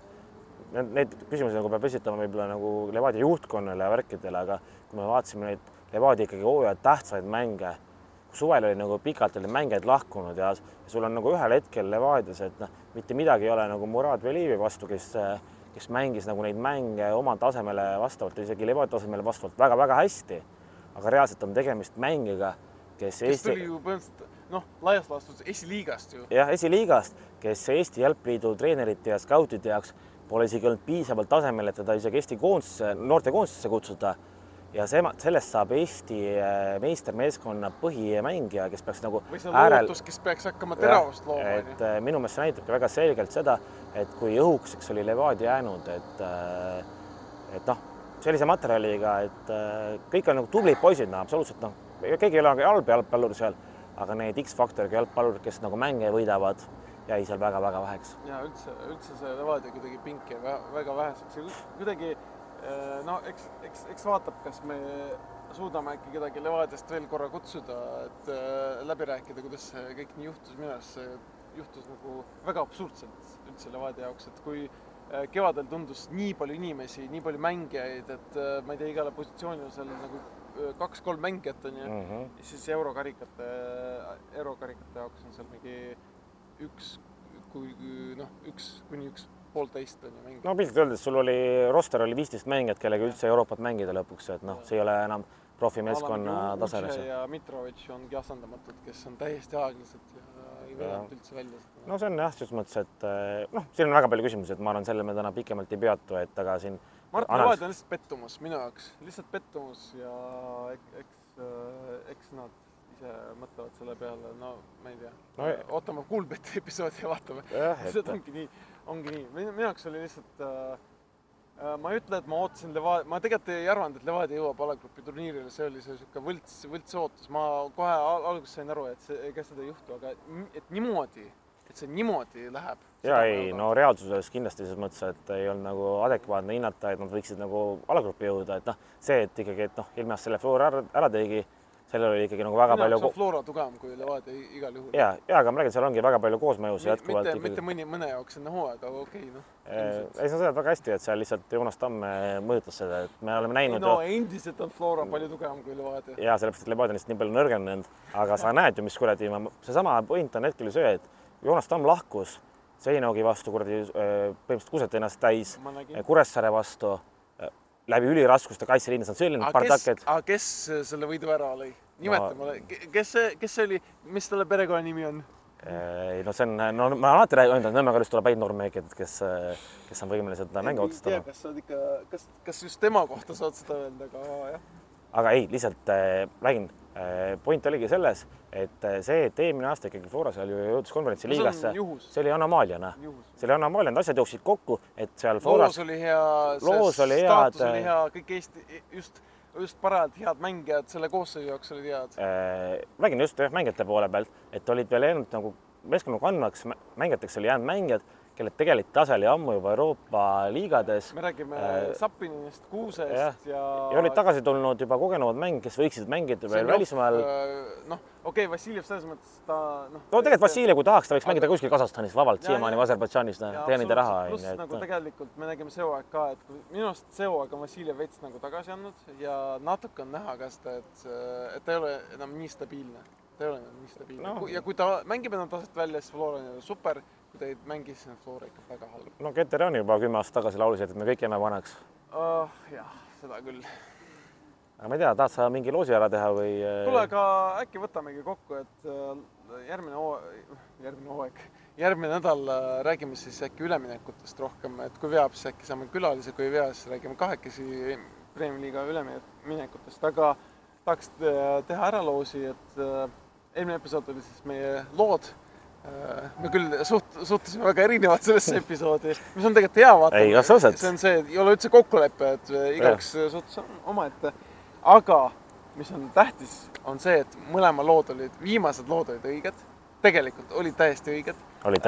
need küsimusi nagu peab esitama võib-olla nagu Levadia juhtkonnale ja värkidele, aga kui me vaatasime neid Levadia ikkagi hooaja tähtsaid mänge, suvel oli nagu pikalt oli mängeid lahkunud ja sul on nagu ühel hetkel Levadias, et noh, mitte midagi ei ole nagu Murad Velivi vastu, kes, kes mängis nagu neid mänge oma tasemele vastavalt, isegi Levadia tasemele vastavalt väga-väga hästi, aga reaalselt on tegemist mängiga, kes, kes Eesti... tuli ju põhimõtteliselt noh, laias laastus esiliigast ju. Jah, esiliigast, kes Eesti Jalgpalliidu treenerite ja skautide jaoks pole isegi olnud piisavalt tasemel, et teda isegi Eesti koondisse, noorte koondisesse kutsuda. Ja see, sellest saab Eesti meistermeeskonna põhimängija, kes peaks nagu või see äärel... lootus, kes peaks hakkama teravust looma. Et minu meelest see näitabki väga selgelt seda, et kui õhukseks oli Levadia jäänud, et, et noh, sellise materjaliga, et kõik on nagu tublid poisid, no, absoluutselt noh, keegi ei ole halb jalgpallur seal, aga need X-faktoriga jalgpallur, kes nagu mänge võidavad, jäi seal väga-väga väheks. Ja üldse, üldse see Levadia kuidagi pinki ja väga väheseks. Kuidagi, no eks, eks, eks vaatab, kas me suudame äkki kedagi Levadiast veel korra kutsuda, et läbi rääkida, kuidas see kõik nii juhtus. Minu arust see juhtus nagu väga absurdselt üldse Levadia jaoks, et kui kevadel tundus nii palju inimesi, nii palju mängijaid, et ma ei tea, igale positsioonile seal nagu kaks-kolm mängijat on ja mm -hmm. siis eurokarikate, eurokarikate jaoks on seal mingi üks, kui noh, üks kuni üks poolteist on ju mängida. No piltlikult öeldes, sul oli, roster oli viisteist mängijat, kellega üldse Euroopat mängida lõpuks, et noh, see ei ole enam profimeeskonna tasemes. Ja Mitrovic ongi asendamatud, kes on täiesti aeglased ja ei vedanud üldse välja. No see on jah, selles mõttes, et noh, siin on väga palju küsimusi, et ma arvan, selle me täna pikemalt ei peatu, et aga siin... Mart Levadia on lihtsalt pettumus minu jaoks, lihtsalt pettumus ja eks, eks nad ise mõtlevad selle peale, no ma ei tea no,. Ootame Kuulbeti episoodi ja vaatame. See ongi nii, ongi nii. Minu jaoks oli lihtsalt, äh, ma ei ütle, et ma ootasin Levadia, ma tegelikult ei arvanud, et Levadia jõuab alagrupi turniirile, see oli see siuke võlts, võlts ootus. Ma kohe alguses sain aru, et see, ega seda ei juhtu, aga et niimoodi, et see niimoodi läheb. Ja ei, no reaalsuses kindlasti selles mõttes, et ei olnud nagu adekvaatne hinnata, et nad võiksid nagu alagrupi jõuda, et noh, see, et ikkagi, et noh, Ilmas selle Flora ära tegi, sellel oli ikkagi nagu väga Minu palju... Minu Flora tugevam kui Levadia igal juhul. Ja, ja, aga ma räägin, seal ongi väga palju koosmõjus Mi, jätkuvalt. Mitte, mitte mõni, mõne jaoks enne hooaega, aga okei, okay, noh. Ei, sa tead väga hästi, et seal lihtsalt Joonas Tamme mõjutas seda, et me oleme näinud... No endiselt on Flora palju tugevam kui Levadia. Ja, sellepärast, et Levadia on lihtsalt nii palju nõrgenenud, aga sa näed ju, mis kuradi, see sama point on hetkel ju see, et Joonas Tamm lahkus Seinoogi vastu kuradi põhimõtteliselt kuset ennast täis, Kuressaare vastu, läbi üliraskuste kaitseliinis on selline partaked. Aga kes selle võidu ära lõi? Nimeta mulle, kes see, kes see oli, mis talle perekonna nimi on? Ei, no see on, no ma alati räägin, et Nõmme Kallis tuleb ainult noormeekid, kes, kes on võimelised seda mänge otsustama. Ei tea, kas, ikka, kas, kas just tema kohta saad seda öelda, aga jah. Aga ei, lihtsalt räägin, point oligi selles, et see, et eelmine aasta ikkagi Flora seal ju jõudis konverentsi liigasse, see oli anomaaliana. See oli anomaaliana, asjad jooksid kokku, et seal Floras... Loos oli hea, loos oli staatus head, oli hea, kõik Eesti, just, just parajalt head mängijad, selle koosseisu jaoks olid head. Räägin just mängijate poole pealt, et olid veel jäänud nagu meeskonna kannaks mängijateks oli jäänud mängijad, kellel tegelikult tase oli ammu juba Euroopa liigades. Me räägime äh, Sapinist, Kuusest ja... ja... Ja olid tagasi tulnud juba kogenevad mäng, kes võiksid mängida veel välismaal. Noh, okei, okay, Vassiljev selles mõttes ta... No, no tegelikult Vassiljev, kui tahaks, ta võiks mängida kuskil Kasahstanis vabalt, siiamaani või Aserbaidžaanis teenida raha. Pluss et... nagu tegelikult me nägime see hooaeg ka, et minu arust see hooaeg on Vassiljev veits nagu tagasi andnud ja natuke on näha ka seda, et, et ta ei ole enam nii stabiilne. Ta ei ole enam nii stabiilne. No. Ja kui ta mängib enam taset välja, siis Flora on super. Kui ta ei mängis, siis Flora ikka väga halb. No Keter on juba kümme aastat tagasi laulisi, et me kõik jääme vanaks. Uh, jah, seda küll. Aga ma ei tea, tahad sa mingi loosi ära teha või... Tule, aga äkki võtamegi kokku, et järgmine hooaeg, järgmine hooaeg, järgmine nädal räägime siis äkki üleminekutest rohkem, et kui veab, siis äkki saame külalise, kui ei vea, siis räägime kahekesi Premier Liiga üleminekutest, aga tahaks teha ära loosi, et eelmine episood oli siis meie lood. Me küll suht, suhtusime väga erinevad sellesse episoodi, mis on tegelikult hea vaata. Ei, kas õsed? See on see, et ei ole üldse kokkuleppe, et igaks suhtus oma ette. Aga mis on tähtis, on see, et mõlema lood olid, viimased lood olid õiged. Tegelikult olid täiesti õiged. Olid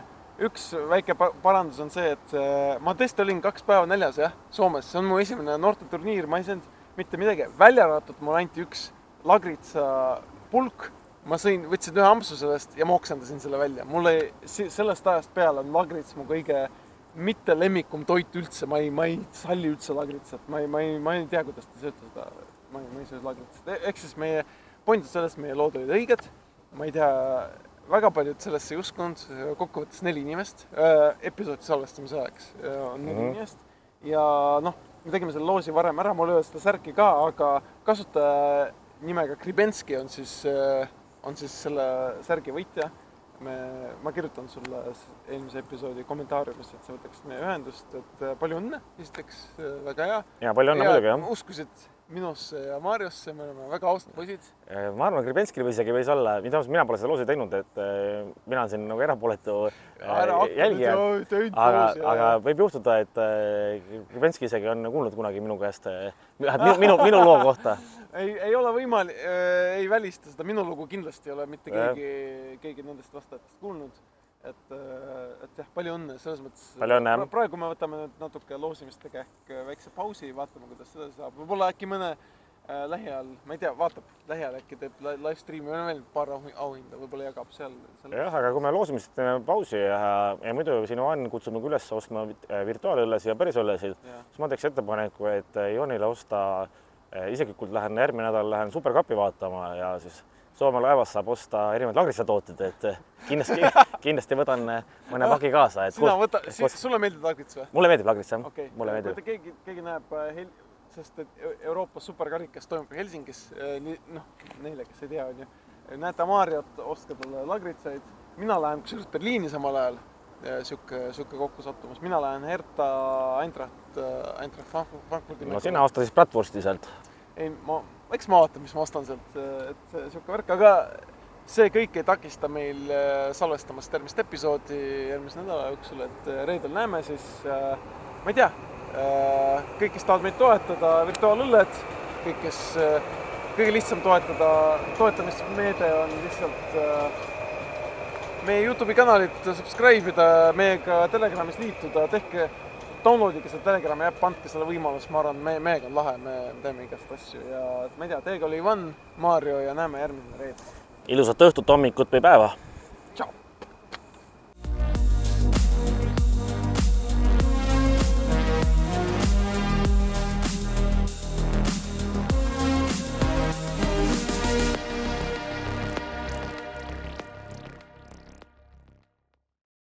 Üks väike parandus on see, et ma tõesti olin kaks päeva näljas, jah, Soomes. See on mu esimene noorteturniir, ma ei saanud mitte midagi. Välja arvatud mul anti üks Lagritsa pulk. Ma sõin, võtsin ühe ampsu sellest ja moksendasin selle välja. Mulle sellest ajast peale on Lagrits mu kõige mitte lemmikum toit üldse. Ma ei, ma ei salli üldse Lagritsat. Ma ei, ma ei, ma ei tea, kuidas ta sööta seda. Ma ei, ma ei söö Lagritsat. Ehk siis meie point sellest, meie lood olid õiged. Ma ei tea, väga paljud sellesse ei uskunud. Kokkuvõttes neli inimest. Episoodi salvestamise ajaks on neli mm-hmm. inimest. Ja noh, me tegime selle loosi varem ära. Mul ei ole seda särki ka, aga kasutaja nimega Kribenski on siis... on siis selle särgi võitja. Me, ma kirjutan sulle eelmise episoodi kommentaariumis, et sa võtaksid meie ühendust, et palju õnne, esiteks väga hea. Ja palju õnne muidugi, jah. Uskusid minusse ja Mariosse, me oleme väga austad poisid. Ma arvan, Kribenskil või isegi võis olla, mina pole seda loosi teinud, et mina olen siin nagu erapooletu jälgija. Aga, aga võib juhtuda, et Kribenski isegi on kuulnud kunagi minu käest minu, minu loo kohta. Ei, ei ole võimalik, ei välista seda, minu lugu kindlasti ei ole mitte keegi, keegi nendest vastajatest kuulnud. Et, et jah, palju õnne, selles mõttes. Palju õnne. Praegu me võtame nüüd natuke loosimistega ehk väikse pausi, vaatame, kuidas seda saab. Võib-olla äkki mõne äh, lähiajal, ma ei tea, vaatab lähiajal äkki teeb live streami, on veel paar auhinda, võib-olla jagab seal. Jah, aga kui me loosimist teeme pausi ja, ja muidu sinu Ann kutsub nagu üles ostma virtuaalõllesid ja pärisõllesid, siis ma teeks ettepaneku, et Joonile osta, isiklikult lähen järgmine nädal lähen Superkapi vaatama ja siis Soome laevas saab osta erinevad Lagritsa tooted, et kindlasti, kindlasti võtan mõne paki kaasa. Et Sina võta, siis sulle meeldib Lagrits või? Mulle meeldib Lagrits, jah. Okay. Mulle meeldib. Keegi, keegi näeb, sest et Euroopas superkarikas toimub Helsingis, noh, neile, kes ei tea, on ju. Näete Amariat, ostke talle Lagritsaid. Mina lähen kusjuures Berliini samal ajal, siuke, siuke kokku sattumas. Mina lähen Herta Eintracht, Eintracht Frankfurti. No sina osta siis Bratwursti sealt. Ei, ma... eks ma vaatan, mis ma ostan sealt, et siuke värk, aga see kõik ei takista meil salvestamast järgmist episoodi järgmise nädala jooksul, et reedel näeme siis, ma ei tea, kõik, kes tahavad meid toetada, virtuaalõlled, kõik, kes kõige lihtsam toetada, toetamismeede on lihtsalt meie YouTube'i kanalit subscribe ida, meiega Telegramis liituda, tehke downloadige seda Telegrami äpp, andke selle võimalus, ma arvan, me, meiega on lahe, me teeme igast asju ja ma ei tea, teiega oli Ivan, Mario ja näeme järgmine reede. Ilusat õhtut, hommikut või päeva!